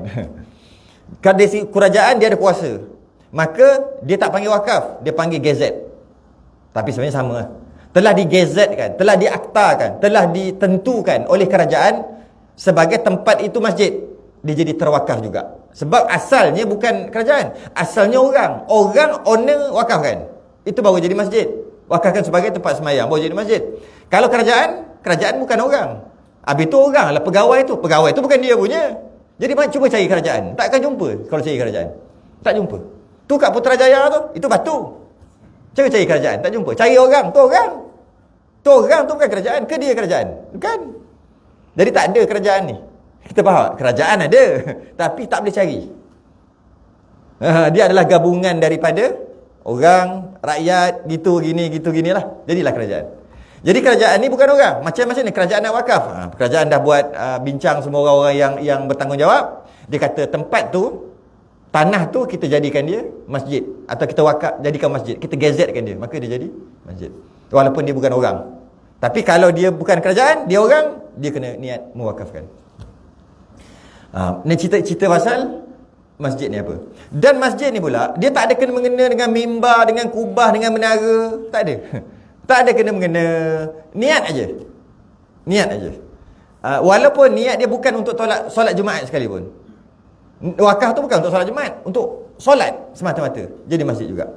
Dari kerajaan dia ada kuasa. Maka dia tak panggil wakaf, dia panggil gazet. Tapi sebenarnya sama lah. Telah digazetkan, telah diaktakan, telah ditentukan oleh kerajaan sebagai tempat itu masjid. Dia jadi terwakaf juga. Sebab asalnya bukan kerajaan, asalnya orang. Orang owner wakafkan. Itu baru jadi masjid. Wakafkan sebagai tempat semayang, baru jadi masjid. Kalau kerajaan, kerajaan bukan orang. Habis itu orang lah pegawai tu. Pegawai tu bukan dia punya. Jadi cuba cari kerajaan. Tak akan jumpa kalau cari kerajaan. Tak jumpa. Tu kat Putrajaya tu, itu batu. Cuba cari kerajaan, tak jumpa. Cari orang, tu orang. Tu orang tu bukan kerajaan. Ke dia kerajaan? Bukan. Jadi tak ada kerajaan ni. Kita faham? Kerajaan ada. Tapi tak boleh cari. Uh, dia adalah gabungan daripada orang, rakyat, gitu, gini, gitu, ginilah. Jadilah kerajaan. Jadi kerajaan ni bukan orang. Macam-macam ni kerajaan nak wakaf. Ha, kerajaan dah buat uh, bincang semua orang-orang yang yang bertanggungjawab. Dia kata tempat tu, tanah tu kita jadikan dia masjid. Atau kita wakaf, jadikan masjid. Kita gazetkan dia. Maka dia jadi masjid. Walaupun dia bukan orang. Tapi kalau dia bukan kerajaan, dia orang, dia kena niat mewakafkan. Ha, ni cerita-cerita pasal masjid ni apa. Dan masjid ni pula, dia tak ada kena-mengena dengan mimbar, dengan kubah, dengan menara. Tak ada. Tak ada kena-mengena. Niat aja. Niat aja. Uh, walaupun niat dia bukan untuk tolak, solat Jumaat sekalipun. Wakaf tu bukan untuk solat Jumaat. Untuk solat semata-mata. Jadi masjid juga.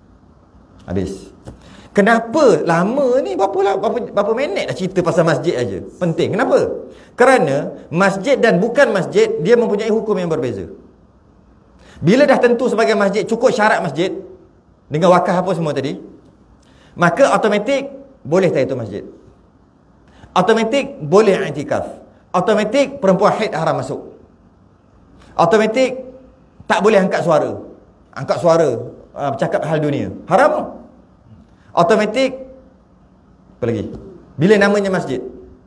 Habis. Kenapa lama ni? Berapa, berapa, berapa minit dah cerita pasal masjid aja. Penting. Kenapa? Kerana masjid dan bukan masjid, dia mempunyai hukum yang berbeza. Bila dah tentu sebagai masjid, cukup syarat masjid dengan wakaf apa semua tadi, maka automatik boleh tak itu masjid. Automatik boleh i'tikaf. Automatik perempuan haid haram masuk. Automatik tak boleh angkat suara. Angkat suara uh, bercakap hal dunia. Haram. Automatik apa lagi? Bila namanya masjid,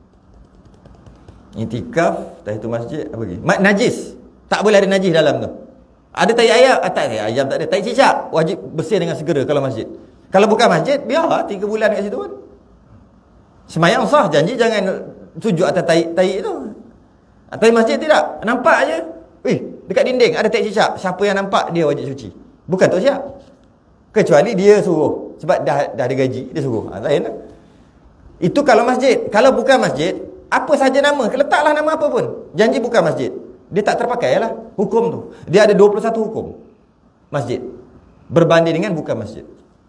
i'tikaf, tak itu masjid, apa lagi? Najis. Tak boleh ada najis dalam tu. Ada tai ayam, ah, tak tai ayam tak ada. Tai cicak wajib bersih dengan segera kalau masjid. Kalau bukan masjid, biar tiga bulan kat situ pun. Semayang sah, janji jangan sujud atas tahi-tahi itu. Atas masjid tidak. Nampak aje. Eh, dekat dinding ada tahi cicak. Siapa yang nampak dia wajib cuci. Bukan tak siap. Kecuali dia suruh. Sebab dah dah ada gaji, dia suruh. Ha, lain lah. Itu kalau masjid. Kalau bukan masjid, apa saja nama, letaklah nama apa pun. Janji bukan masjid. Dia tak terpakai lah hukum tu. Dia ada dua puluh satu hukum masjid berbanding dengan bukan masjid.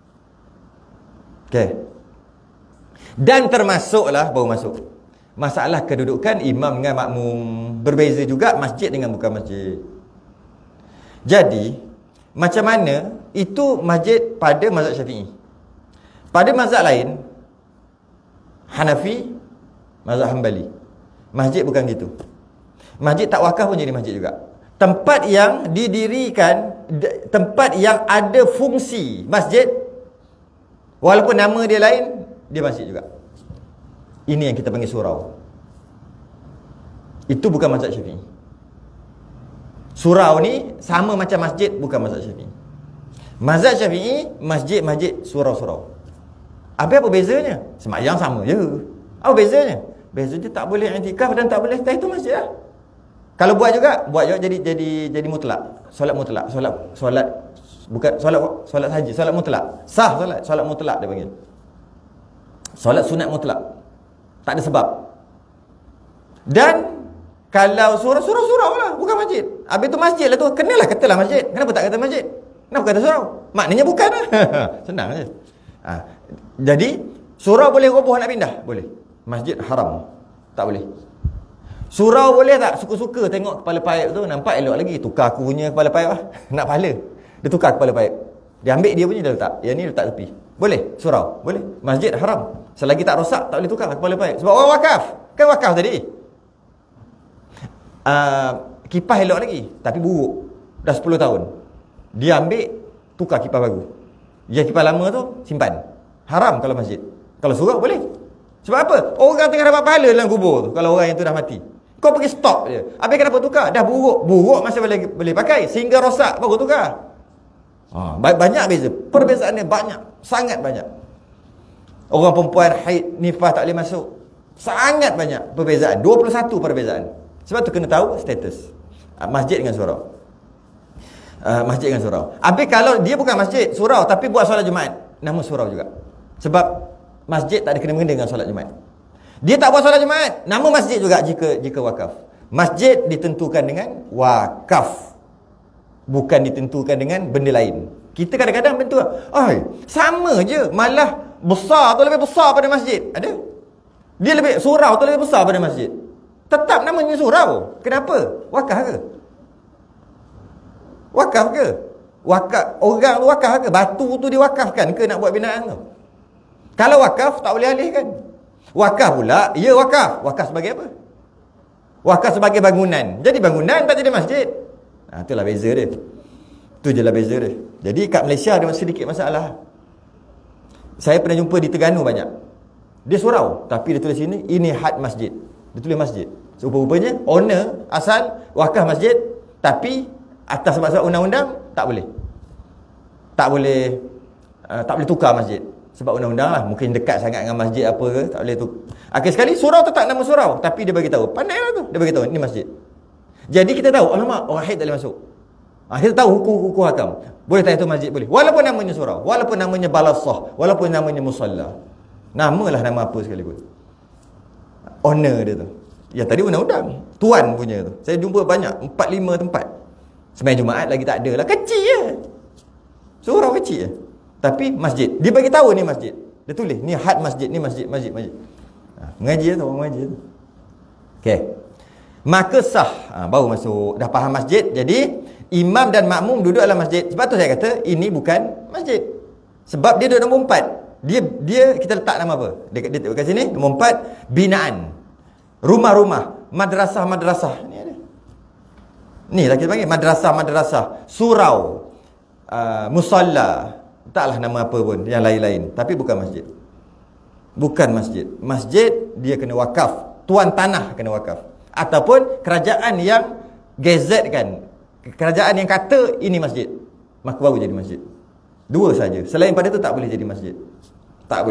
Okey. Dan termasuklah baru masuk masalah kedudukan imam dengan makmum. Berbeza juga masjid dengan bukan masjid. Jadi macam mana itu masjid pada mazhab Syafi'i. Pada mazhab lain, Hanafi, mazhab Hanbali, masjid bukan gitu. Masjid tak wakaf pun jadi masjid juga. Tempat yang didirikan, tempat yang ada fungsi masjid, walaupun nama dia lain, dia masjid juga. Ini yang kita panggil surau. Itu bukan mazhab Syafi'i. Surau ni sama macam masjid, bukan mazhab Syafi'i. Mazhab Syafi'i, masjid-masjid surau-surau. Apa apa bezanya? Semayang sama je. Apa bezanya? Bezanya tak boleh i'tikaf dan tak boleh tahiyatul masjid lah. Kalau buat juga, buat juga jadi jadi jadi mutlak. Solat mutlak, solat solat bukan solat solat haji, solat mutlak. Sah solat, solat mutlak dia panggil. Solat sunat mutlak. Tak ada sebab. Dan kalau surau-surau lah, bukan masjid. Habis tu masjid lah tu, kenalah katalah masjid. Kenapa tak kata masjid? Kenapa kata surau? Maknanya bukan lah. Senang je. Ha. Jadi surau boleh roboh nak pindah? Boleh. Masjid haram. Tak boleh. Surau boleh tak? Suka-suka tengok kepala paip tu, nampak elok lagi. Tukar aku punya kepala paip lah. Nak pahala. Dia tukar kepala paip. Dia ambil dia punya, dia letak. Yang ni letak tepi. Boleh? Surau? Boleh. Masjid haram. Selagi tak rosak, tak boleh tukar kepala paip. Sebab orang wakaf. Kan wakaf tadi. Uh, kipas elok lagi. Tapi buruk. Dah sepuluh tahun. Dia ambil, tukar kipas baru. Yang kipas lama tu, simpan. Haram kalau masjid. Kalau surau, boleh. Sebab apa? Orang tengah dapat pahala dalam kubur tu. Kalau orang yang tu dah mati. Kau pergi stop je. Habis kenapa tukar? Dah buruk. Buruk masih boleh boleh pakai. Sehingga rosak, baru tukar. Ha, banyak beza. Perbezaan dia banyak. Sangat banyak. Orang perempuan haid, nifas tak boleh masuk. Sangat banyak perbezaan. dua puluh satu perbezaan. Sebab tu kena tahu status. Masjid dengan surau. Uh, masjid dengan surau. Habis kalau dia bukan masjid, surau, tapi buat solat Jumaat, nama surau juga. Sebab masjid tak ada kena-mengena dengan solat Jumaat. Dia tak buat solat Jumaat, nama masjid juga jika jika wakaf. Masjid ditentukan dengan wakaf. Bukan ditentukan dengan benda lain. Kita kadang-kadang bentuk, ai, sama je, malah besar tu lebih besar pada masjid. Ada? Dia lebih, surau tu lebih besar pada masjid. Tetap namanya surau. Kenapa? Wakaf ke? Wakaf ke? Wakaf, orang tu wakaf ke? Batu tu diwakafkan ke nak buat binaan tu? Kalau wakaf tak boleh alihkan. Wakaf pula, ya wakaf. Wakaf sebagai apa? Wakaf sebagai bangunan. Jadi bangunan tak jadi masjid. Ha, itulah beza dia. Itu je lah beza dia. Jadi kat Malaysia ada sedikit masalah. Saya pernah jumpa di Terengganu banyak. Dia surau, tapi dia tulis sini, ini had masjid. Dia tulis masjid. So, rupa-rupanya owner asal wakaf masjid, tapi atas sebab-sebab undang-undang tak boleh. Tak boleh uh, tak boleh tukar masjid. Sebab undang-undang lah. Mungkin dekat sangat dengan masjid apa ke, tak boleh tu. Akhir sekali surau tetap nama surau, tapi dia bagi tahu. Pandai lah tu. Dia bagi tahu ni masjid. Jadi kita tahu, alamak, orang haid tak boleh masuk. Ha, kita tahu hukum-hukum hakam. Boleh tahiyatul masjid, boleh. Walaupun namanya surau, walaupun namanya balasah, walaupun namanya musalla. Namalah nama apa sekalipun. Owner dia tu. Ya tadi undang-undang. Tuan punya tu. Saya jumpa banyak, empat lima tempat. Sembahyang Jumaat lagi tak ada lah. Kecil je. Surau kecil je. Tapi masjid. Dia bagi tahu ni masjid. Dia tulis, ni had masjid, ni masjid, masjid, masjid. Ha, mengaji tu, orang mengaji tu. Okey. Maka sah. Ha, baru masuk. Dah faham masjid. Jadi, imam dan makmum duduk dalam masjid. Sebab tu saya kata, ini bukan masjid. Sebab dia duduk nombor empat. Dia, dia kita letak nama apa? Dekat, dekat sini, nombor empat, binaan. Rumah-rumah. Madrasah-madrasah. Ni ada. Ni lah kita panggil. Madrasah-madrasah. Surau. Uh, musalla. Taklah nama apa pun, yang lain-lain. Tapi bukan masjid. Bukan masjid. Masjid, dia kena wakaf. Tuan tanah kena wakaf. Ataupun kerajaan yang gazetkan. Kerajaan yang kata ini masjid. Maka baru jadi masjid. Dua saja. Selain pada itu tak boleh jadi masjid. Tak boleh.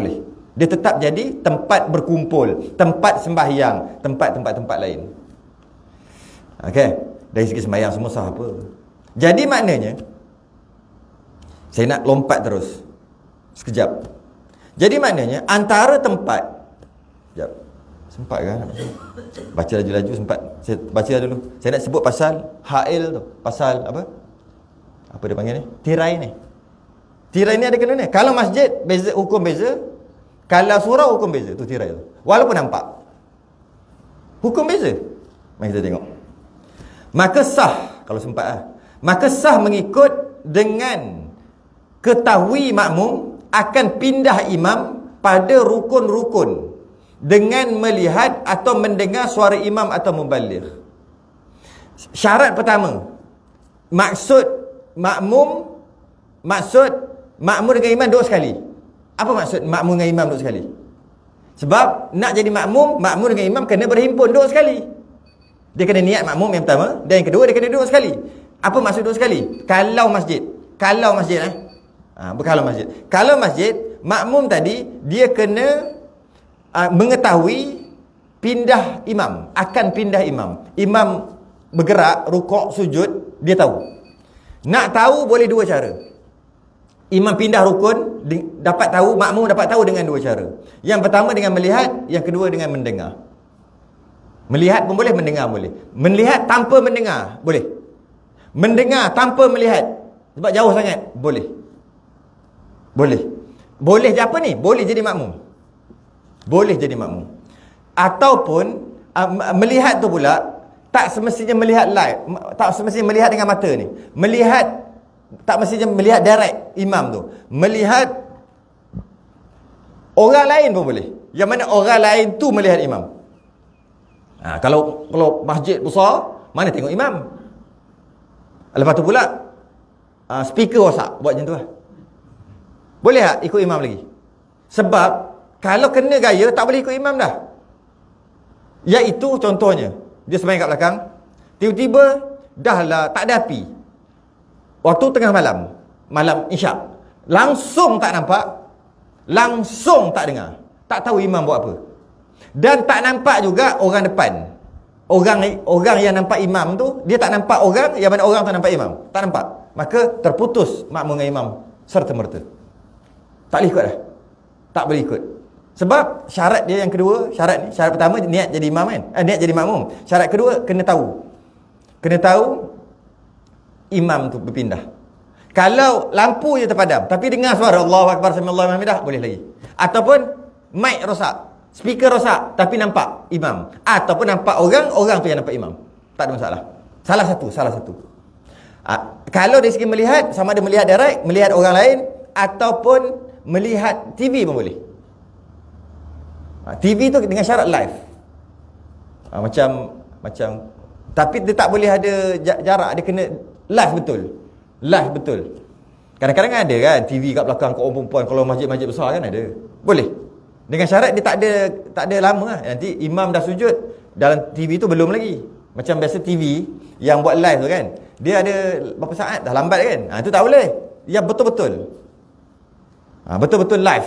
Dia tetap jadi tempat berkumpul, tempat sembahyang, tempat-tempat-tempat lain. Okey, dari segi sembahyang semua sah apa. Jadi maknanya, saya nak lompat terus sekejap. Jadi maknanya antara tempat, sekejap, sempat kan? Baca laju-laju sempat. Saya baca dulu. Saya nak sebut pasal hail tu, pasal apa? Apa dia panggil ni? Tirai ni. Tirai ni ada kena ni. Kalau masjid beza, hukum beza. Kalau surau hukum beza tu tirai tu. Walaupun nampak, hukum beza. Mari kita tengok. Maka sah, kalau sempat lah. Maka sah mengikut dengan ketahui makmum akan pindah imam pada rukun-rukun dengan melihat atau mendengar suara imam atau muballigh. Syarat pertama, maksud makmum, maksud makmum dengan imam duduk sekali. Apa maksud makmum dengan imam duduk sekali? Sebab nak jadi makmum, makmum dengan imam kena berhimpun duduk sekali. Dia kena niat makmum yang pertama, dan yang kedua dia kena duduk sekali. Apa maksud duduk sekali? Kalau masjid, kalau masjid eh. Ha, kalau masjid. Kalau masjid, makmum tadi dia kena uh, mengetahui pindah imam, akan pindah imam. Imam bergerak, rukuk, sujud, dia tahu. Nak tahu boleh dua cara. Imam pindah rukun, dapat tahu, makmum dapat tahu dengan dua cara. Yang pertama dengan melihat, yang kedua dengan mendengar. Melihat pun boleh, mendengar boleh. Melihat tanpa mendengar, boleh. Mendengar tanpa melihat, sebab jauh sangat, boleh. Boleh. Boleh je apa ni? Boleh jadi makmum. Boleh jadi makmum. Ataupun, uh, melihat tu pula, tak semestinya melihat live, tak semestinya melihat dengan mata ni. Melihat tak mestinya melihat direct imam tu. Melihat orang lain pun boleh. Yang mana orang lain tu melihat imam. Ha, kalau kalau masjid besar, mana tengok imam. Lepas tu pula uh, speaker rosak, buat macam tu lah. Boleh tak ikut imam lagi? Sebab kalau kena gaya, tak boleh ikut imam dah. Iaitu contohnya, dia sembahyang kat belakang, tiba-tiba dah lah tak ada api. Waktu tengah malam, malam isyak, langsung tak nampak, langsung tak dengar, tak tahu imam buat apa. Dan tak nampak juga orang depan. Orang orang yang nampak imam tu, dia tak nampak orang, yang mana orang tu nampak imam. Tak nampak. Maka terputus makmum dengan imam serta-merta. Tak boleh ikut dah. Tak boleh ikut. Sebab syarat dia yang kedua, syarat ni, syarat pertama niat jadi imam kan? Eh, niat jadi makmum. Syarat kedua kena tahu. Kena tahu imam tu berpindah. Kalau lampu je terpadam tapi dengar suara Allahu Akbar sami Allahu hamidah, boleh lagi. Ataupun mic rosak, speaker rosak tapi nampak imam, ataupun nampak orang, orang tu yang nampak imam, tak ada masalah. Salah satu, salah satu. Ha, kalau dari segi melihat, sama ada melihat direct, melihat orang lain, ataupun melihat T V pun boleh. Ha, T V tu dengan syarat live. Ha, macam macam tapi dia tak boleh ada jarak, dia kena live betul. Live betul. Kadang-kadang ada kan T V kat belakang kat orang perempuan, kalau masjid-masjid besar kan ada. Boleh. Dengan syarat dia tak ada tak ada lama lah. Nanti imam dah sujud, dalam T V tu belum lagi. Macam biasa T V yang buat live tu kan, dia ada berapa saat, dah lambat kan. Ha, itu tak boleh. Yang betul-betul. Ha, betul-betul live.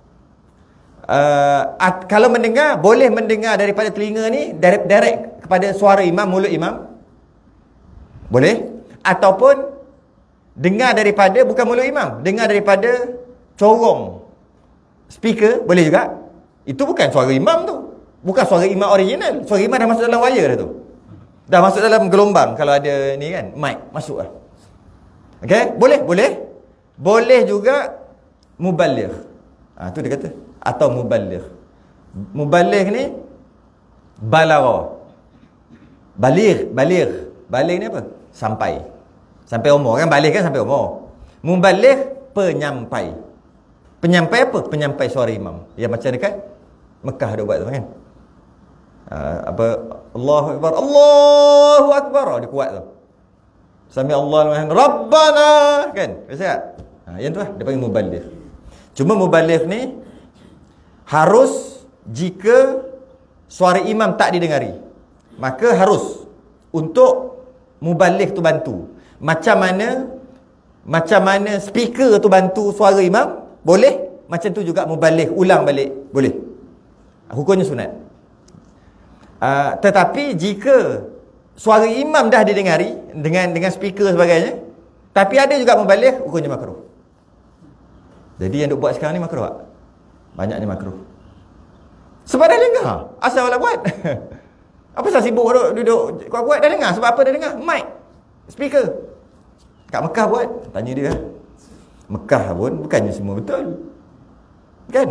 Uh, at, kalau mendengar, boleh mendengar daripada telinga ni direct, direct kepada suara imam, mulut imam. Boleh. Ataupun dengar daripada, bukan mulut imam, dengar daripada corong speaker, boleh juga. Itu bukan suara imam tu, bukan suara imam original. Suara imam dah masuk dalam wire dah tu, dah masuk dalam gelombang. Kalau ada ni kan, mic masuk lah. Okay, boleh, boleh. Boleh juga muballigh. Ha, tu dia kata. Atau muballigh. Muballigh ni balagha. Baligh, baligh. Baligh ni apa? Sampai. Sampai umur kan, baligh kan sampai umur. Muballigh penyampai. Penyampai apa? Penyampai suara imam. Ya macam dekat Mekah ada buat tu kan. Uh, apa Allahu Akbar, Allahu Akbar, oh, dia kuat tu. Sami Allahu liman Rabbana kan. Biasa tak? Ha, yang tu lah dia panggil muballigh. Cuma muballigh ni harus jika suara imam tak didengari, maka harus untuk muballigh tu bantu. Macam mana macam mana speaker tu bantu suara imam, boleh. macam tu juga mubalik, ulang balik, boleh. Hukumnya sunat. Uh, tetapi jika suara imam dah didengari dengan dengan speaker sebagainya, tapi ada juga mubalik, hukumnya makruh. Jadi yang duk buat sekarang ni makruh tak? Banyak ni makruh. Sebab dah dengar. Asal lah buat. Apa pasal sibuk duduk, duduk kuat-kuat dah dengar. Sebab apa dah dengar? Mic, speaker. Kat Mekah buat. Tanya dia. Mekah pun bukannya semua betul. Kan?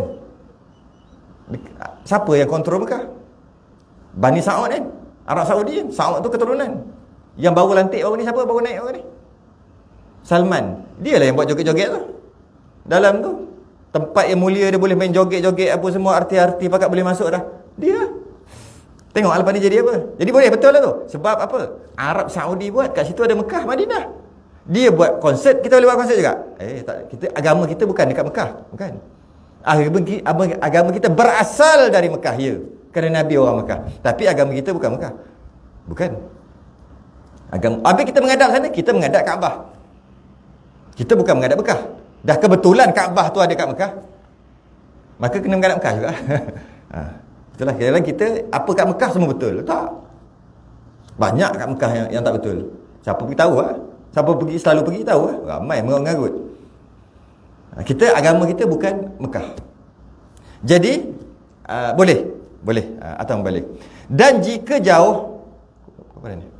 Siapa yang kontrol Mekah? Bani Sa'ud kan? Arab Saudi kan? Sa'ud tu keturunan. Yang baru lantik baru ni siapa? Baru naik baru ni? Salman. Dia lah yang buat joget-joget tu. Dalam tu. Tempat yang mulia dia boleh main joget-joget apa semua, arti-arti pakat boleh masuk dah. Dia. Tengok lepas ni jadi apa? Jadi boleh, betul lah tu. Sebab apa? Arab Saudi buat, kat situ ada Mekah, Madinah. Dia buat konsert, kita boleh buat konsert juga. Eh, tak, kita agama kita bukan dekat Mekah, bukan. Agama, agama kita berasal dari Mekah, ya. Kerana Nabi orang Mekah. Tapi agama kita bukan Mekah. Bukan. Agama, habis kita menghadap sana, kita menghadap Kaabah. Kita bukan menghadap Mekah. Dah kebetulan Kaabah tu ada kat Mekah, maka kena menghadap Mekah juga. Ha, itulah kadang-kadang kita apa kat Mekah semua betul. Tak. Banyak kat Mekah yang, yang tak betul. Siapa pergi tahu ah? Siapa pergi selalu pergi tahu ah? Ramai mengarut-ngarut. Kita agama kita bukan Mekah. Jadi uh, boleh, boleh uh, atau balik. Dan jika jauh apa ni?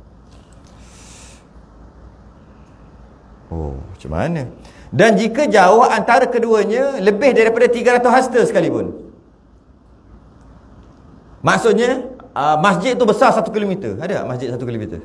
Oh, macam mana? Dan jika jauh antara keduanya lebih daripada tiga ratus hasta sekalipun. Maksudnya uh, masjid tu besar satu kilometer. Ada tak masjid satu kilometer?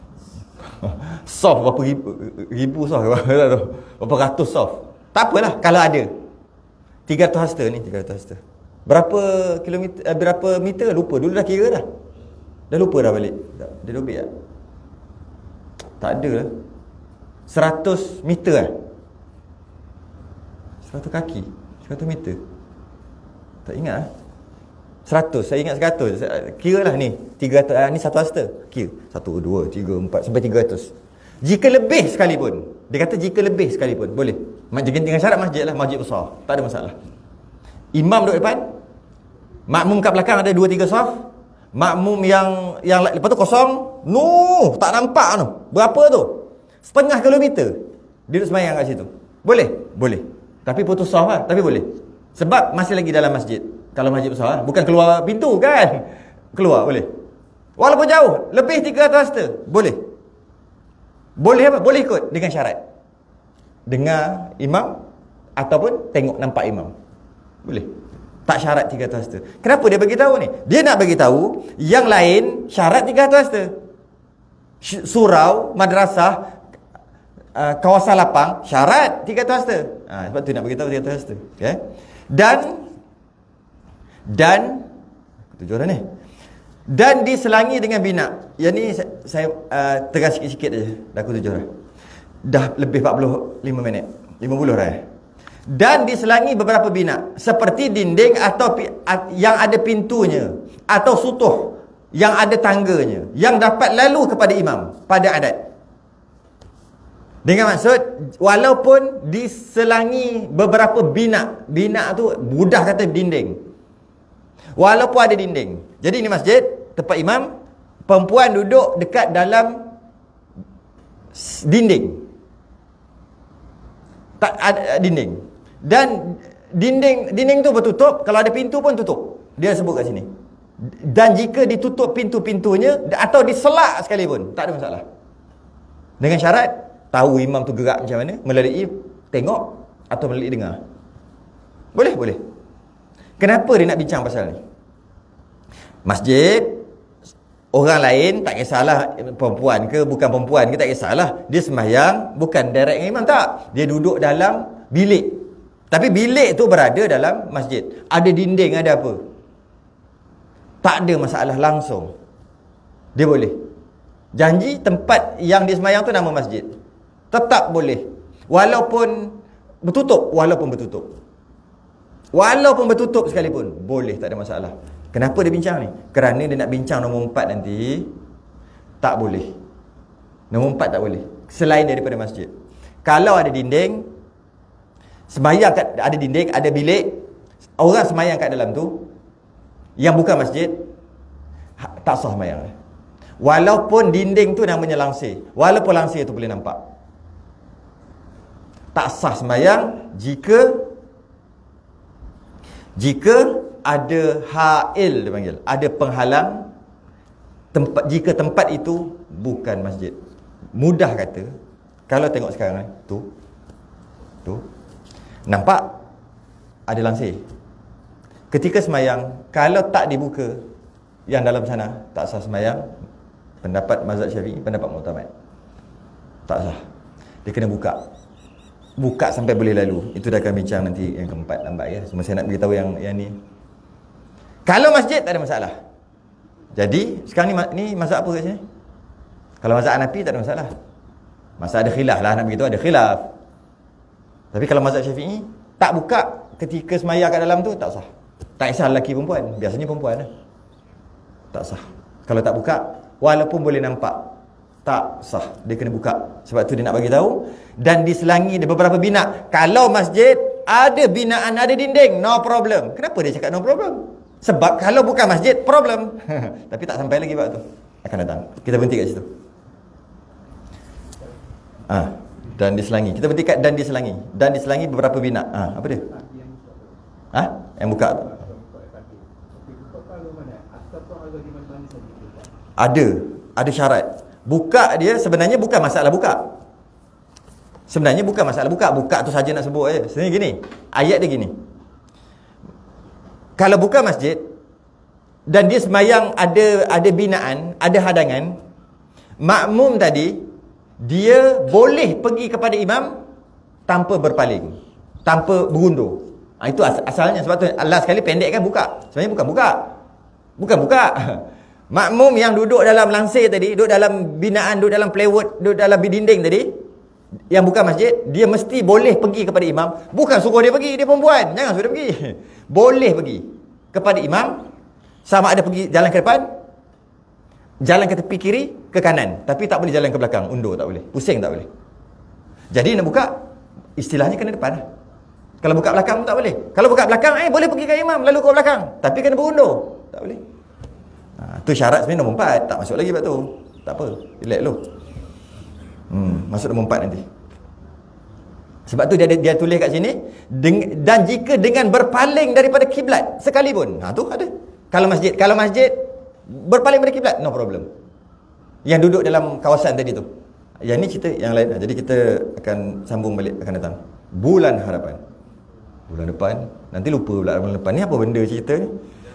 Soft berapa ribu, ribu soft berapa ratus soft. Tak apalah kalau ada. tiga ratus hasta ni, tiga ratus hasta. Berapa kilometer, uh, berapa meter? Lupa. Dulu dah kira dah. Dah lupa dah balik. Dia dobit tak? Tak ada lah. seratus meter lah. seratus kaki, seratus meter. Tak ingat lah. seratus, saya ingat seratus. Kira lah ni, tiga ratus, ni satu hasta. Kira, satu, dua, tiga, empat, sampai tiga ratus. Jika lebih sekalipun, dia kata jika lebih sekalipun, boleh. Dengan syarat masjid lah, masjid besar. Tak ada masalah. Imam duduk depan, makmum kat belakang ada dua tiga saf. Makmum yang, yang lepas tu kosong, no, tak nampak tu. Berapa tu? Setengah kilometer. Dia duduk sembahyang kat situ. Boleh? Boleh. Tapi putus saf lah, tapi boleh. Sebab masih lagi dalam masjid. Kalau masjid besar, bukan keluar pintu kan? Keluar, boleh. Walaupun jauh, lebih tiga ratus hasta, boleh. Boleh apa? Boleh ikut dengan syarat. Dengar imam ataupun tengok nampak imam. Boleh. Tak syarat tiga ratus hasta. Kenapa dia bagi tahu ni? Dia nak bagi tahu yang lain syarat tiga ratus hasta. Surau, madrasah, Uh, kawasan lapang syarat tiga ratus hasta. Ha, sebab tu nak beritahu tiga ratus hasta. Okay? Dan dan tujuh orang ni. Dan diselangi dengan bina. Yang ni saya, saya uh, tegas sikit-sikit aja. Dah aku tujuh orang. Dah lebih empat puluh lima minit. lima puluh orang. Dan diselangi beberapa bina seperti dinding atau yang ada pintunya atau sutuh yang ada tangganya yang dapat lalu kepada imam pada adat. Dengan maksud walaupun diselangi beberapa bina. Bina tu mudah kata dinding. Walaupun ada dinding. Jadi ni masjid, tempat imam, perempuan duduk dekat dalam dinding. Tak ada dinding. Dan dinding dinding tu bertutup, kalau ada pintu pun tutup. Dia sebut kat sini. Dan jika ditutup pintu-pintunya atau diselak sekalipun, tak ada masalah. Dengan syarat tahu imam tu gerak macam mana, melalui tengok atau melalui dengar. Boleh, boleh. Kenapa dia nak bincang pasal ni? Masjid, orang lain tak kisahlah perempuan ke bukan perempuan ke, tak kisahlah. Dia sembahyang bukan direct dengan imam, tak. Dia duduk dalam bilik. Tapi bilik tu berada dalam masjid. Ada dinding, ada apa. Tak ada masalah langsung. Dia boleh. Janji tempat yang dia sembahyang tu nama masjid. Tetap boleh. Walaupun bertutup, walaupun bertutup. Walaupun bertutup sekalipun, boleh, tak ada masalah. Kenapa dia bincang ni? Kerana dia nak bincang nombor empat nanti. Tak boleh. Nombor empat tak boleh. Selain daripada masjid. Kalau ada dinding, Semayang kat, ada dinding, ada bilik, orang semayang kat dalam tu yang bukan masjid, tak sah semayang. Walaupun dinding tu namanya langsir, walaupun langsir tu boleh nampak, tak sah semayang jika jika ada hail, dia panggil, ada penghalang tempat, jika tempat itu bukan masjid. Mudah kata, kalau tengok sekarang eh, tu tu nampak ada langsir. Ketika semayang, kalau tak dibuka yang dalam sana, tak sah semayang. Pendapat mazhab Syafi'i, pendapat muktamad, tak sah. Dia kena buka. Buka sampai boleh lalu. Itu dah akan bincang nanti yang keempat, lambat ya. Cuma saya nak beritahu yang yang ni. Kalau masjid tak ada masalah. Jadi sekarang ni ni mazhab apa kat sini? Kalau mazhab Hanafi tak ada masalah. Masa ada khilaf lah, nak beritahu ada khilaf. Tapi kalau mazhab Syafi'i, tak buka ketika semayang kat dalam tu tak sah. Tak kisah lelaki perempuan, biasanya perempuan lah. Tak sah. Kalau tak buka, walaupun boleh nampak, tak sah. Dia kena buka. Sebab tu dia nak bagi tahu. Dan diselangi ada beberapa bina. Kalau masjid ada binaan, ada dinding, no problem. Kenapa dia cakap no problem? Sebab kalau bukan masjid, problem. Tapi tak sampai lagi waktu tu. Akan datang. Kita berhenti kat situ. Ah, dan diselangi. Kita berhenti kat dan diselangi. Dan diselangi beberapa bina. Ah, apa dia? Ah, yang buka. Ada, ada syarat. Buka dia sebenarnya bukan masalah buka. Sebenarnya bukan masalah buka. Buka tu saja nak sebut aja. Sebenarnya gini. Ayat dia gini. Kalau buka masjid dan dia semayang ada ada binaan, ada hadangan, makmum tadi dia boleh pergi kepada imam tanpa berpaling, tanpa berundur. Ha, itu asalnya. Sebab tu Allah sekali pendek kan buka. Sebenarnya bukan buka. Bukan buka. Makmum yang duduk dalam langsir tadi, duduk dalam binaan, duduk dalam plywood, duduk dalam dinding tadi, yang bukan masjid, dia mesti boleh pergi kepada imam. Bukan suruh dia pergi, dia perempuan, jangan suruh dia pergi. Boleh pergi kepada imam, sama ada pergi jalan ke depan, jalan ke tepi kiri, ke kanan. Tapi tak boleh jalan ke belakang, undur tak boleh, pusing tak boleh. Jadi nak buka, istilahnya kena depan lah. Kalau buka belakang pun tak boleh. Kalau buka belakang, eh boleh pergi ke imam, lalu ke belakang. Tapi kena berundur, tak boleh. Ha, tu syarat sebenarnya nombor empat. Tak masuk lagi sebab tu. Tak apa, relax dulu. Hmm, masuk nombor empat nanti. Sebab tu dia dia tulis kat sini, dan jika dengan berpaling daripada kiblat sekalipun. Ha tu ada. Kalau masjid, kalau masjid berpaling daripada kiblat, no problem. Yang duduk dalam kawasan tadi tu. Yang ni cerita yang lain. Jadi kita akan sambung balik, akan datang bulan harapan. Bulan depan, nanti lupa pula bulan depan ni apa benda cerita ni.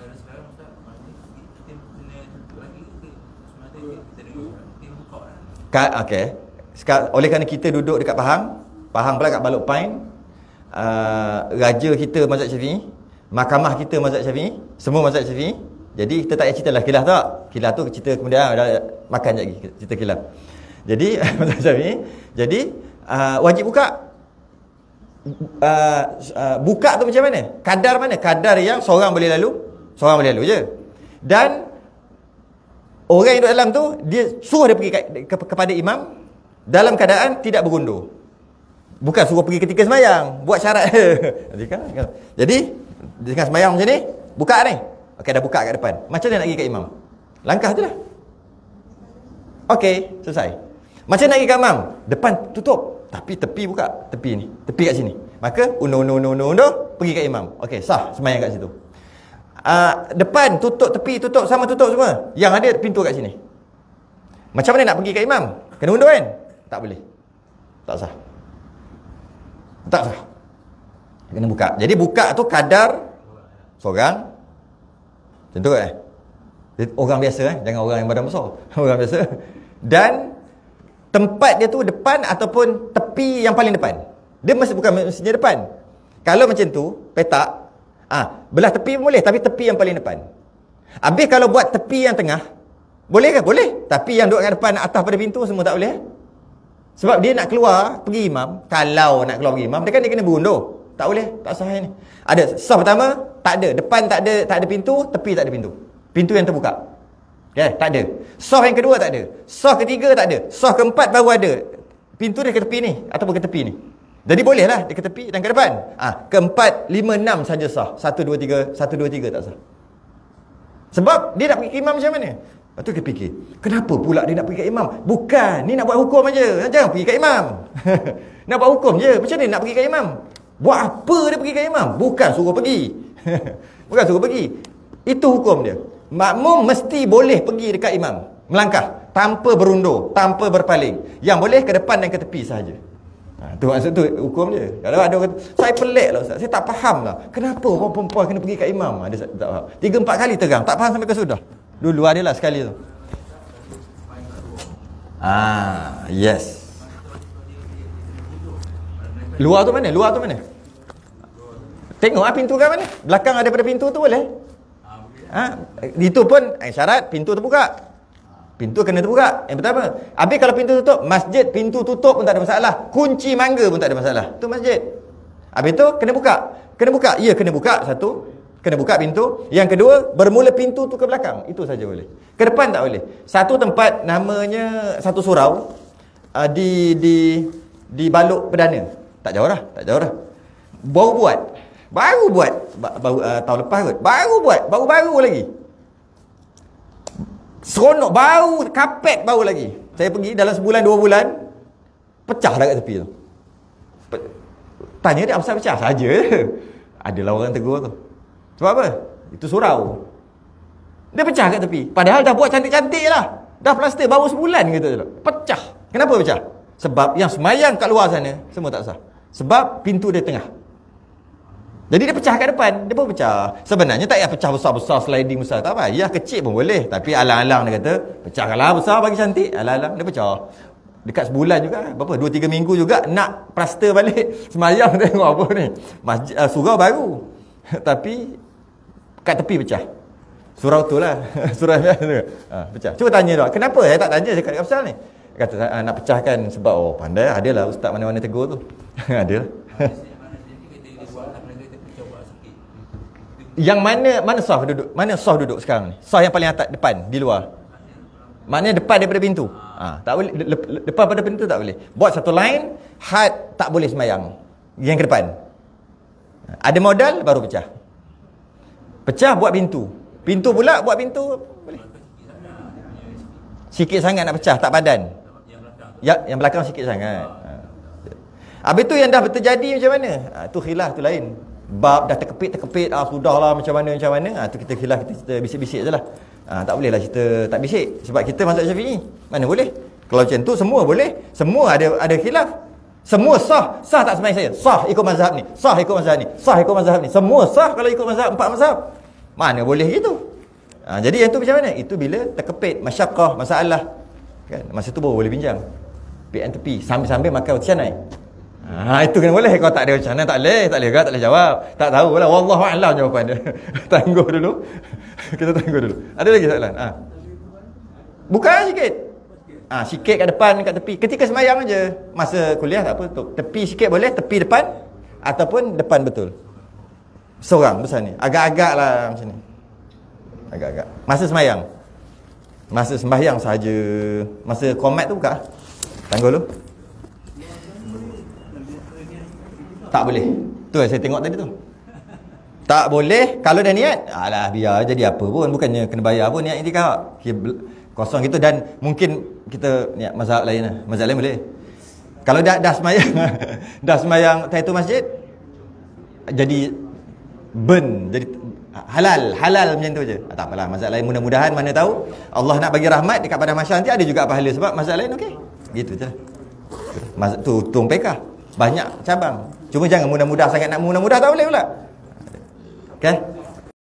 Okey. Oleh kerana kita duduk dekat Pahang, Pahang pula kat Balok Pine, uh, raja kita mazhab Syafi'i, mahkamah kita mazhab Syafi'i, semua mazhab Syafi'i. Jadi kita tak payah cerita lah khilaf tak? Khilaf tu cerita kemudian dah makan je lagi cerita khilaf. Jadi mazhab Syafi'i, jadi uh, wajib buka. Uh, uh, buka tu macam mana? Kadar mana? Kadar yang seorang boleh lalu, seorang boleh lalu je. Dan orang yang duduk dalam tu, dia suruh dia pergi ke, ke, kepada imam dalam keadaan tidak berundur. Bukan suruh pergi ketika semayang, buat syarat. Jadi kan, jadi dengan semayang macam ni, buka ni. Okey, dah buka kat depan. Macam mana nak pergi kat imam? Langkah tu lah. Okey, selesai. Macam nak pergi kat imam? Depan tutup, tapi tepi buka. Tepi ni, tepi kat sini. Maka undur, undur, undur, undur, pergi kat imam. Okey, sah semayang kat situ. Uh, depan tutup, tepi tutup, sama tutup semua. Yang ada pintu kat sini. Macam mana nak pergi kat imam? Kena undur kan? Tak boleh. Tak sah. Tak sah. Kena buka. Jadi buka tu kadar seorang. Macam tu kan? Orang biasa eh? Jangan orang yang badan besar. Orang biasa. Dan tempat dia tu depan ataupun tepi yang paling depan. Dia mesti bukan mestinya depan. Kalau macam tu, petak, ah, belah tepi pun boleh, tapi tepi yang paling depan. Habis kalau buat tepi yang tengah, boleh ke? Boleh. Tapi yang duduk kat depan atas pada pintu semua tak boleh. Sebab dia nak keluar pergi imam, kalau nak keluar pergi imam, dia kan dia kena berundur. Tak boleh, tak sah ni. Ada sah pertama, tak ada. Depan tak ada, tak ada pintu, tepi tak ada pintu. Pintu yang terbuka. Okay, tak ada. Sah yang kedua tak ada. Sah ketiga tak ada. Sah keempat baru ada. Pintu dia ke tepi ni ataupun ke tepi ni. Jadi bolehlah dia ke tepi dan ke depan. Ah, keempat, lima, enam saja sah. Satu, dua, tiga, satu, dua, tiga tak sah. Sebab dia nak pergi ke imam macam mana? Lepas tu dia fikir, kenapa pula dia nak pergi ke imam? Bukan, ni nak buat hukum aja. Jangan pergi ke imam. Nak buat hukum je. Macam mana nak pergi ke imam? Buat apa dia pergi ke imam? Bukan suruh pergi. Bukan suruh pergi. Itu hukum dia. Makmum mesti boleh pergi dekat imam, melangkah tanpa berundur, tanpa berpaling. Yang boleh ke depan dan ke tepi sahaja. Ha, tu maksud tu hukum dia. Kalau ada orang kata, saya pelik lah Ustaz, saya tak faham lah, kenapa orang perempuan kena pergi kat imam? Ha, dia tak faham. Tiga empat kali tegang, tak faham sampai ke sudah. Dulu adalah sekali tu. Ah, yes. Luar tu mana? Luar tu mana? Tengok ah pintu kat mana? Belakang ada pada pintu tu boleh? Ha, itu pun eh, syarat pintu terbuka. Pintu kena terbuka. Yang pertama. Habis kalau pintu tutup, masjid pintu tutup pun tak ada masalah. Kunci mangga pun tak ada masalah. Tu masjid. Habis tu kena buka. Kena buka. Ya, kena buka satu. Kena buka pintu. Yang kedua, bermula pintu tu ke belakang. Itu saja boleh. Ke depan tak boleh. Satu tempat namanya satu surau uh, di di di Balok Perdana. Tak jauh dah, tak jauh dah. Baru buat. Baru buat. Baru uh, tahun lepas kot. Baru buat. Baru-baru lagi. Seronok, bau, kapet bau lagi. Saya pergi dalam sebulan, dua bulan, pecah dah kat tepi tu. Pe- Tanya dia, apa pecah? Saja. Adalah orang tegur tu. Sebab apa? Itu surau. Dia pecah kat tepi. Padahal dah buat cantik-cantik lah. Dah plaster, baru sebulan kata tu. Pecah. Kenapa pecah? Sebab yang semayang kat luar sana, semua tak sah. Sebab pintu dia tengah. Jadi dia pecah kat depan, dia pun pecah. Sebenarnya tak payah pecah besar-besar, sliding besar. Tak apa, ya kecil pun boleh. Tapi alang-alang dia kata, pecahkanlah besar bagi cantik. Alang-alang dia pecah. Dekat sebulan juga, berapa? Dua tiga minggu juga nak plaster balik. Semayang tengok apa ni. Masjid, uh, surau baru. Tapi kat tepi pecah. Surau tu lah. Surau tu ha, pecah. Cuba tanya dia, kenapa? Saya tak tanya saya kat Kapsal ni. Dia kata nak pecahkan sebab oh pandai. Adalah ustaz mana-mana tegur tu. Adalah. Yang mana mana sah duduk? Mana sah duduk sekarang ni? Sah yang paling atas depan di luar. Maknanya depan daripada pintu. Ha, tak boleh de, de, depan pada pintu tak boleh. Buat satu line, had tak boleh semayang. Yang ke depan. Ada modal baru pecah. Pecah buat pintu. Pintu pula buat pintu boleh. Sikit sangat nak pecah, tak padan. Ya, yang belakang sikit sangat. Ha. Habis tu yang dah terjadi macam mana? Ha, tu khilaf tu lain. Bab dah terkepit-terkepit, ah sudahlah macam mana macam mana. Ah tu kita khilaf, kita cerita bisik-bisik jelah. Ah tak bolehlah cerita tak bisik sebab kita mazhab Syafi'i. Mana boleh? Kalau macam tu semua boleh. Semua ada ada khilaf. Semua sah. Sah tak sembahyang saya? Sah ikut mazhab ni. Sah ikut mazhab ni. Sah ikut mazhab ni. Semua sah kalau ikut mazhab empat mazhab. Mana boleh gitu? Ah jadi yang tu macam mana? Itu bila terkepit, masyaqqah, masalah. Kan? Masa tu baru boleh pinjam. Pian tepi sambil-sambil makan roti canai. Ha, itu kena boleh. Kalau tak ada macam mana tak boleh. Tak boleh juga, tak boleh jawab. Tak tahulah. Wallahu'alam jawapan dia. Tangguh dulu. Kita tangguh dulu. Ada lagi soalan? Ha. Buka sikit. Ha, sikit kat depan, kat tepi. Ketika semayang aja. Masa kuliah tak apa. Tepi sikit boleh. Tepi depan. Ataupun depan betul. Seorang besar ni. Agak-agak lah macam ni. Agak-agak. Masa semayang. Masa sembahyang saja. Masa komat tu buka. Tangguh dulu. Tak boleh. Tu yang saya tengok tadi tu. Tak boleh. Kalau dah niat, alah biar jadi apa pun. Bukannya kena bayar pun niat iktikaf. Kosong gitu. Dan mungkin kita niat mazhab lain lah. Mazhab lain boleh. Kalau dah dah semayang dah semayang tahiyatul masjid, jadi burn, jadi halal. Halal macam tu je. Ah, tak apalah. Mazhab lain mudah-mudahan mana tahu Allah nak bagi rahmat dekat pada masyarakat nanti ada juga pahala. Sebab mazhab lain okey. Gitu je. Mazhab tu tung pekah. Banyak cabang. Cuma jangan mudah-mudah sangat, nak mudah-mudah tak boleh pula. Okay?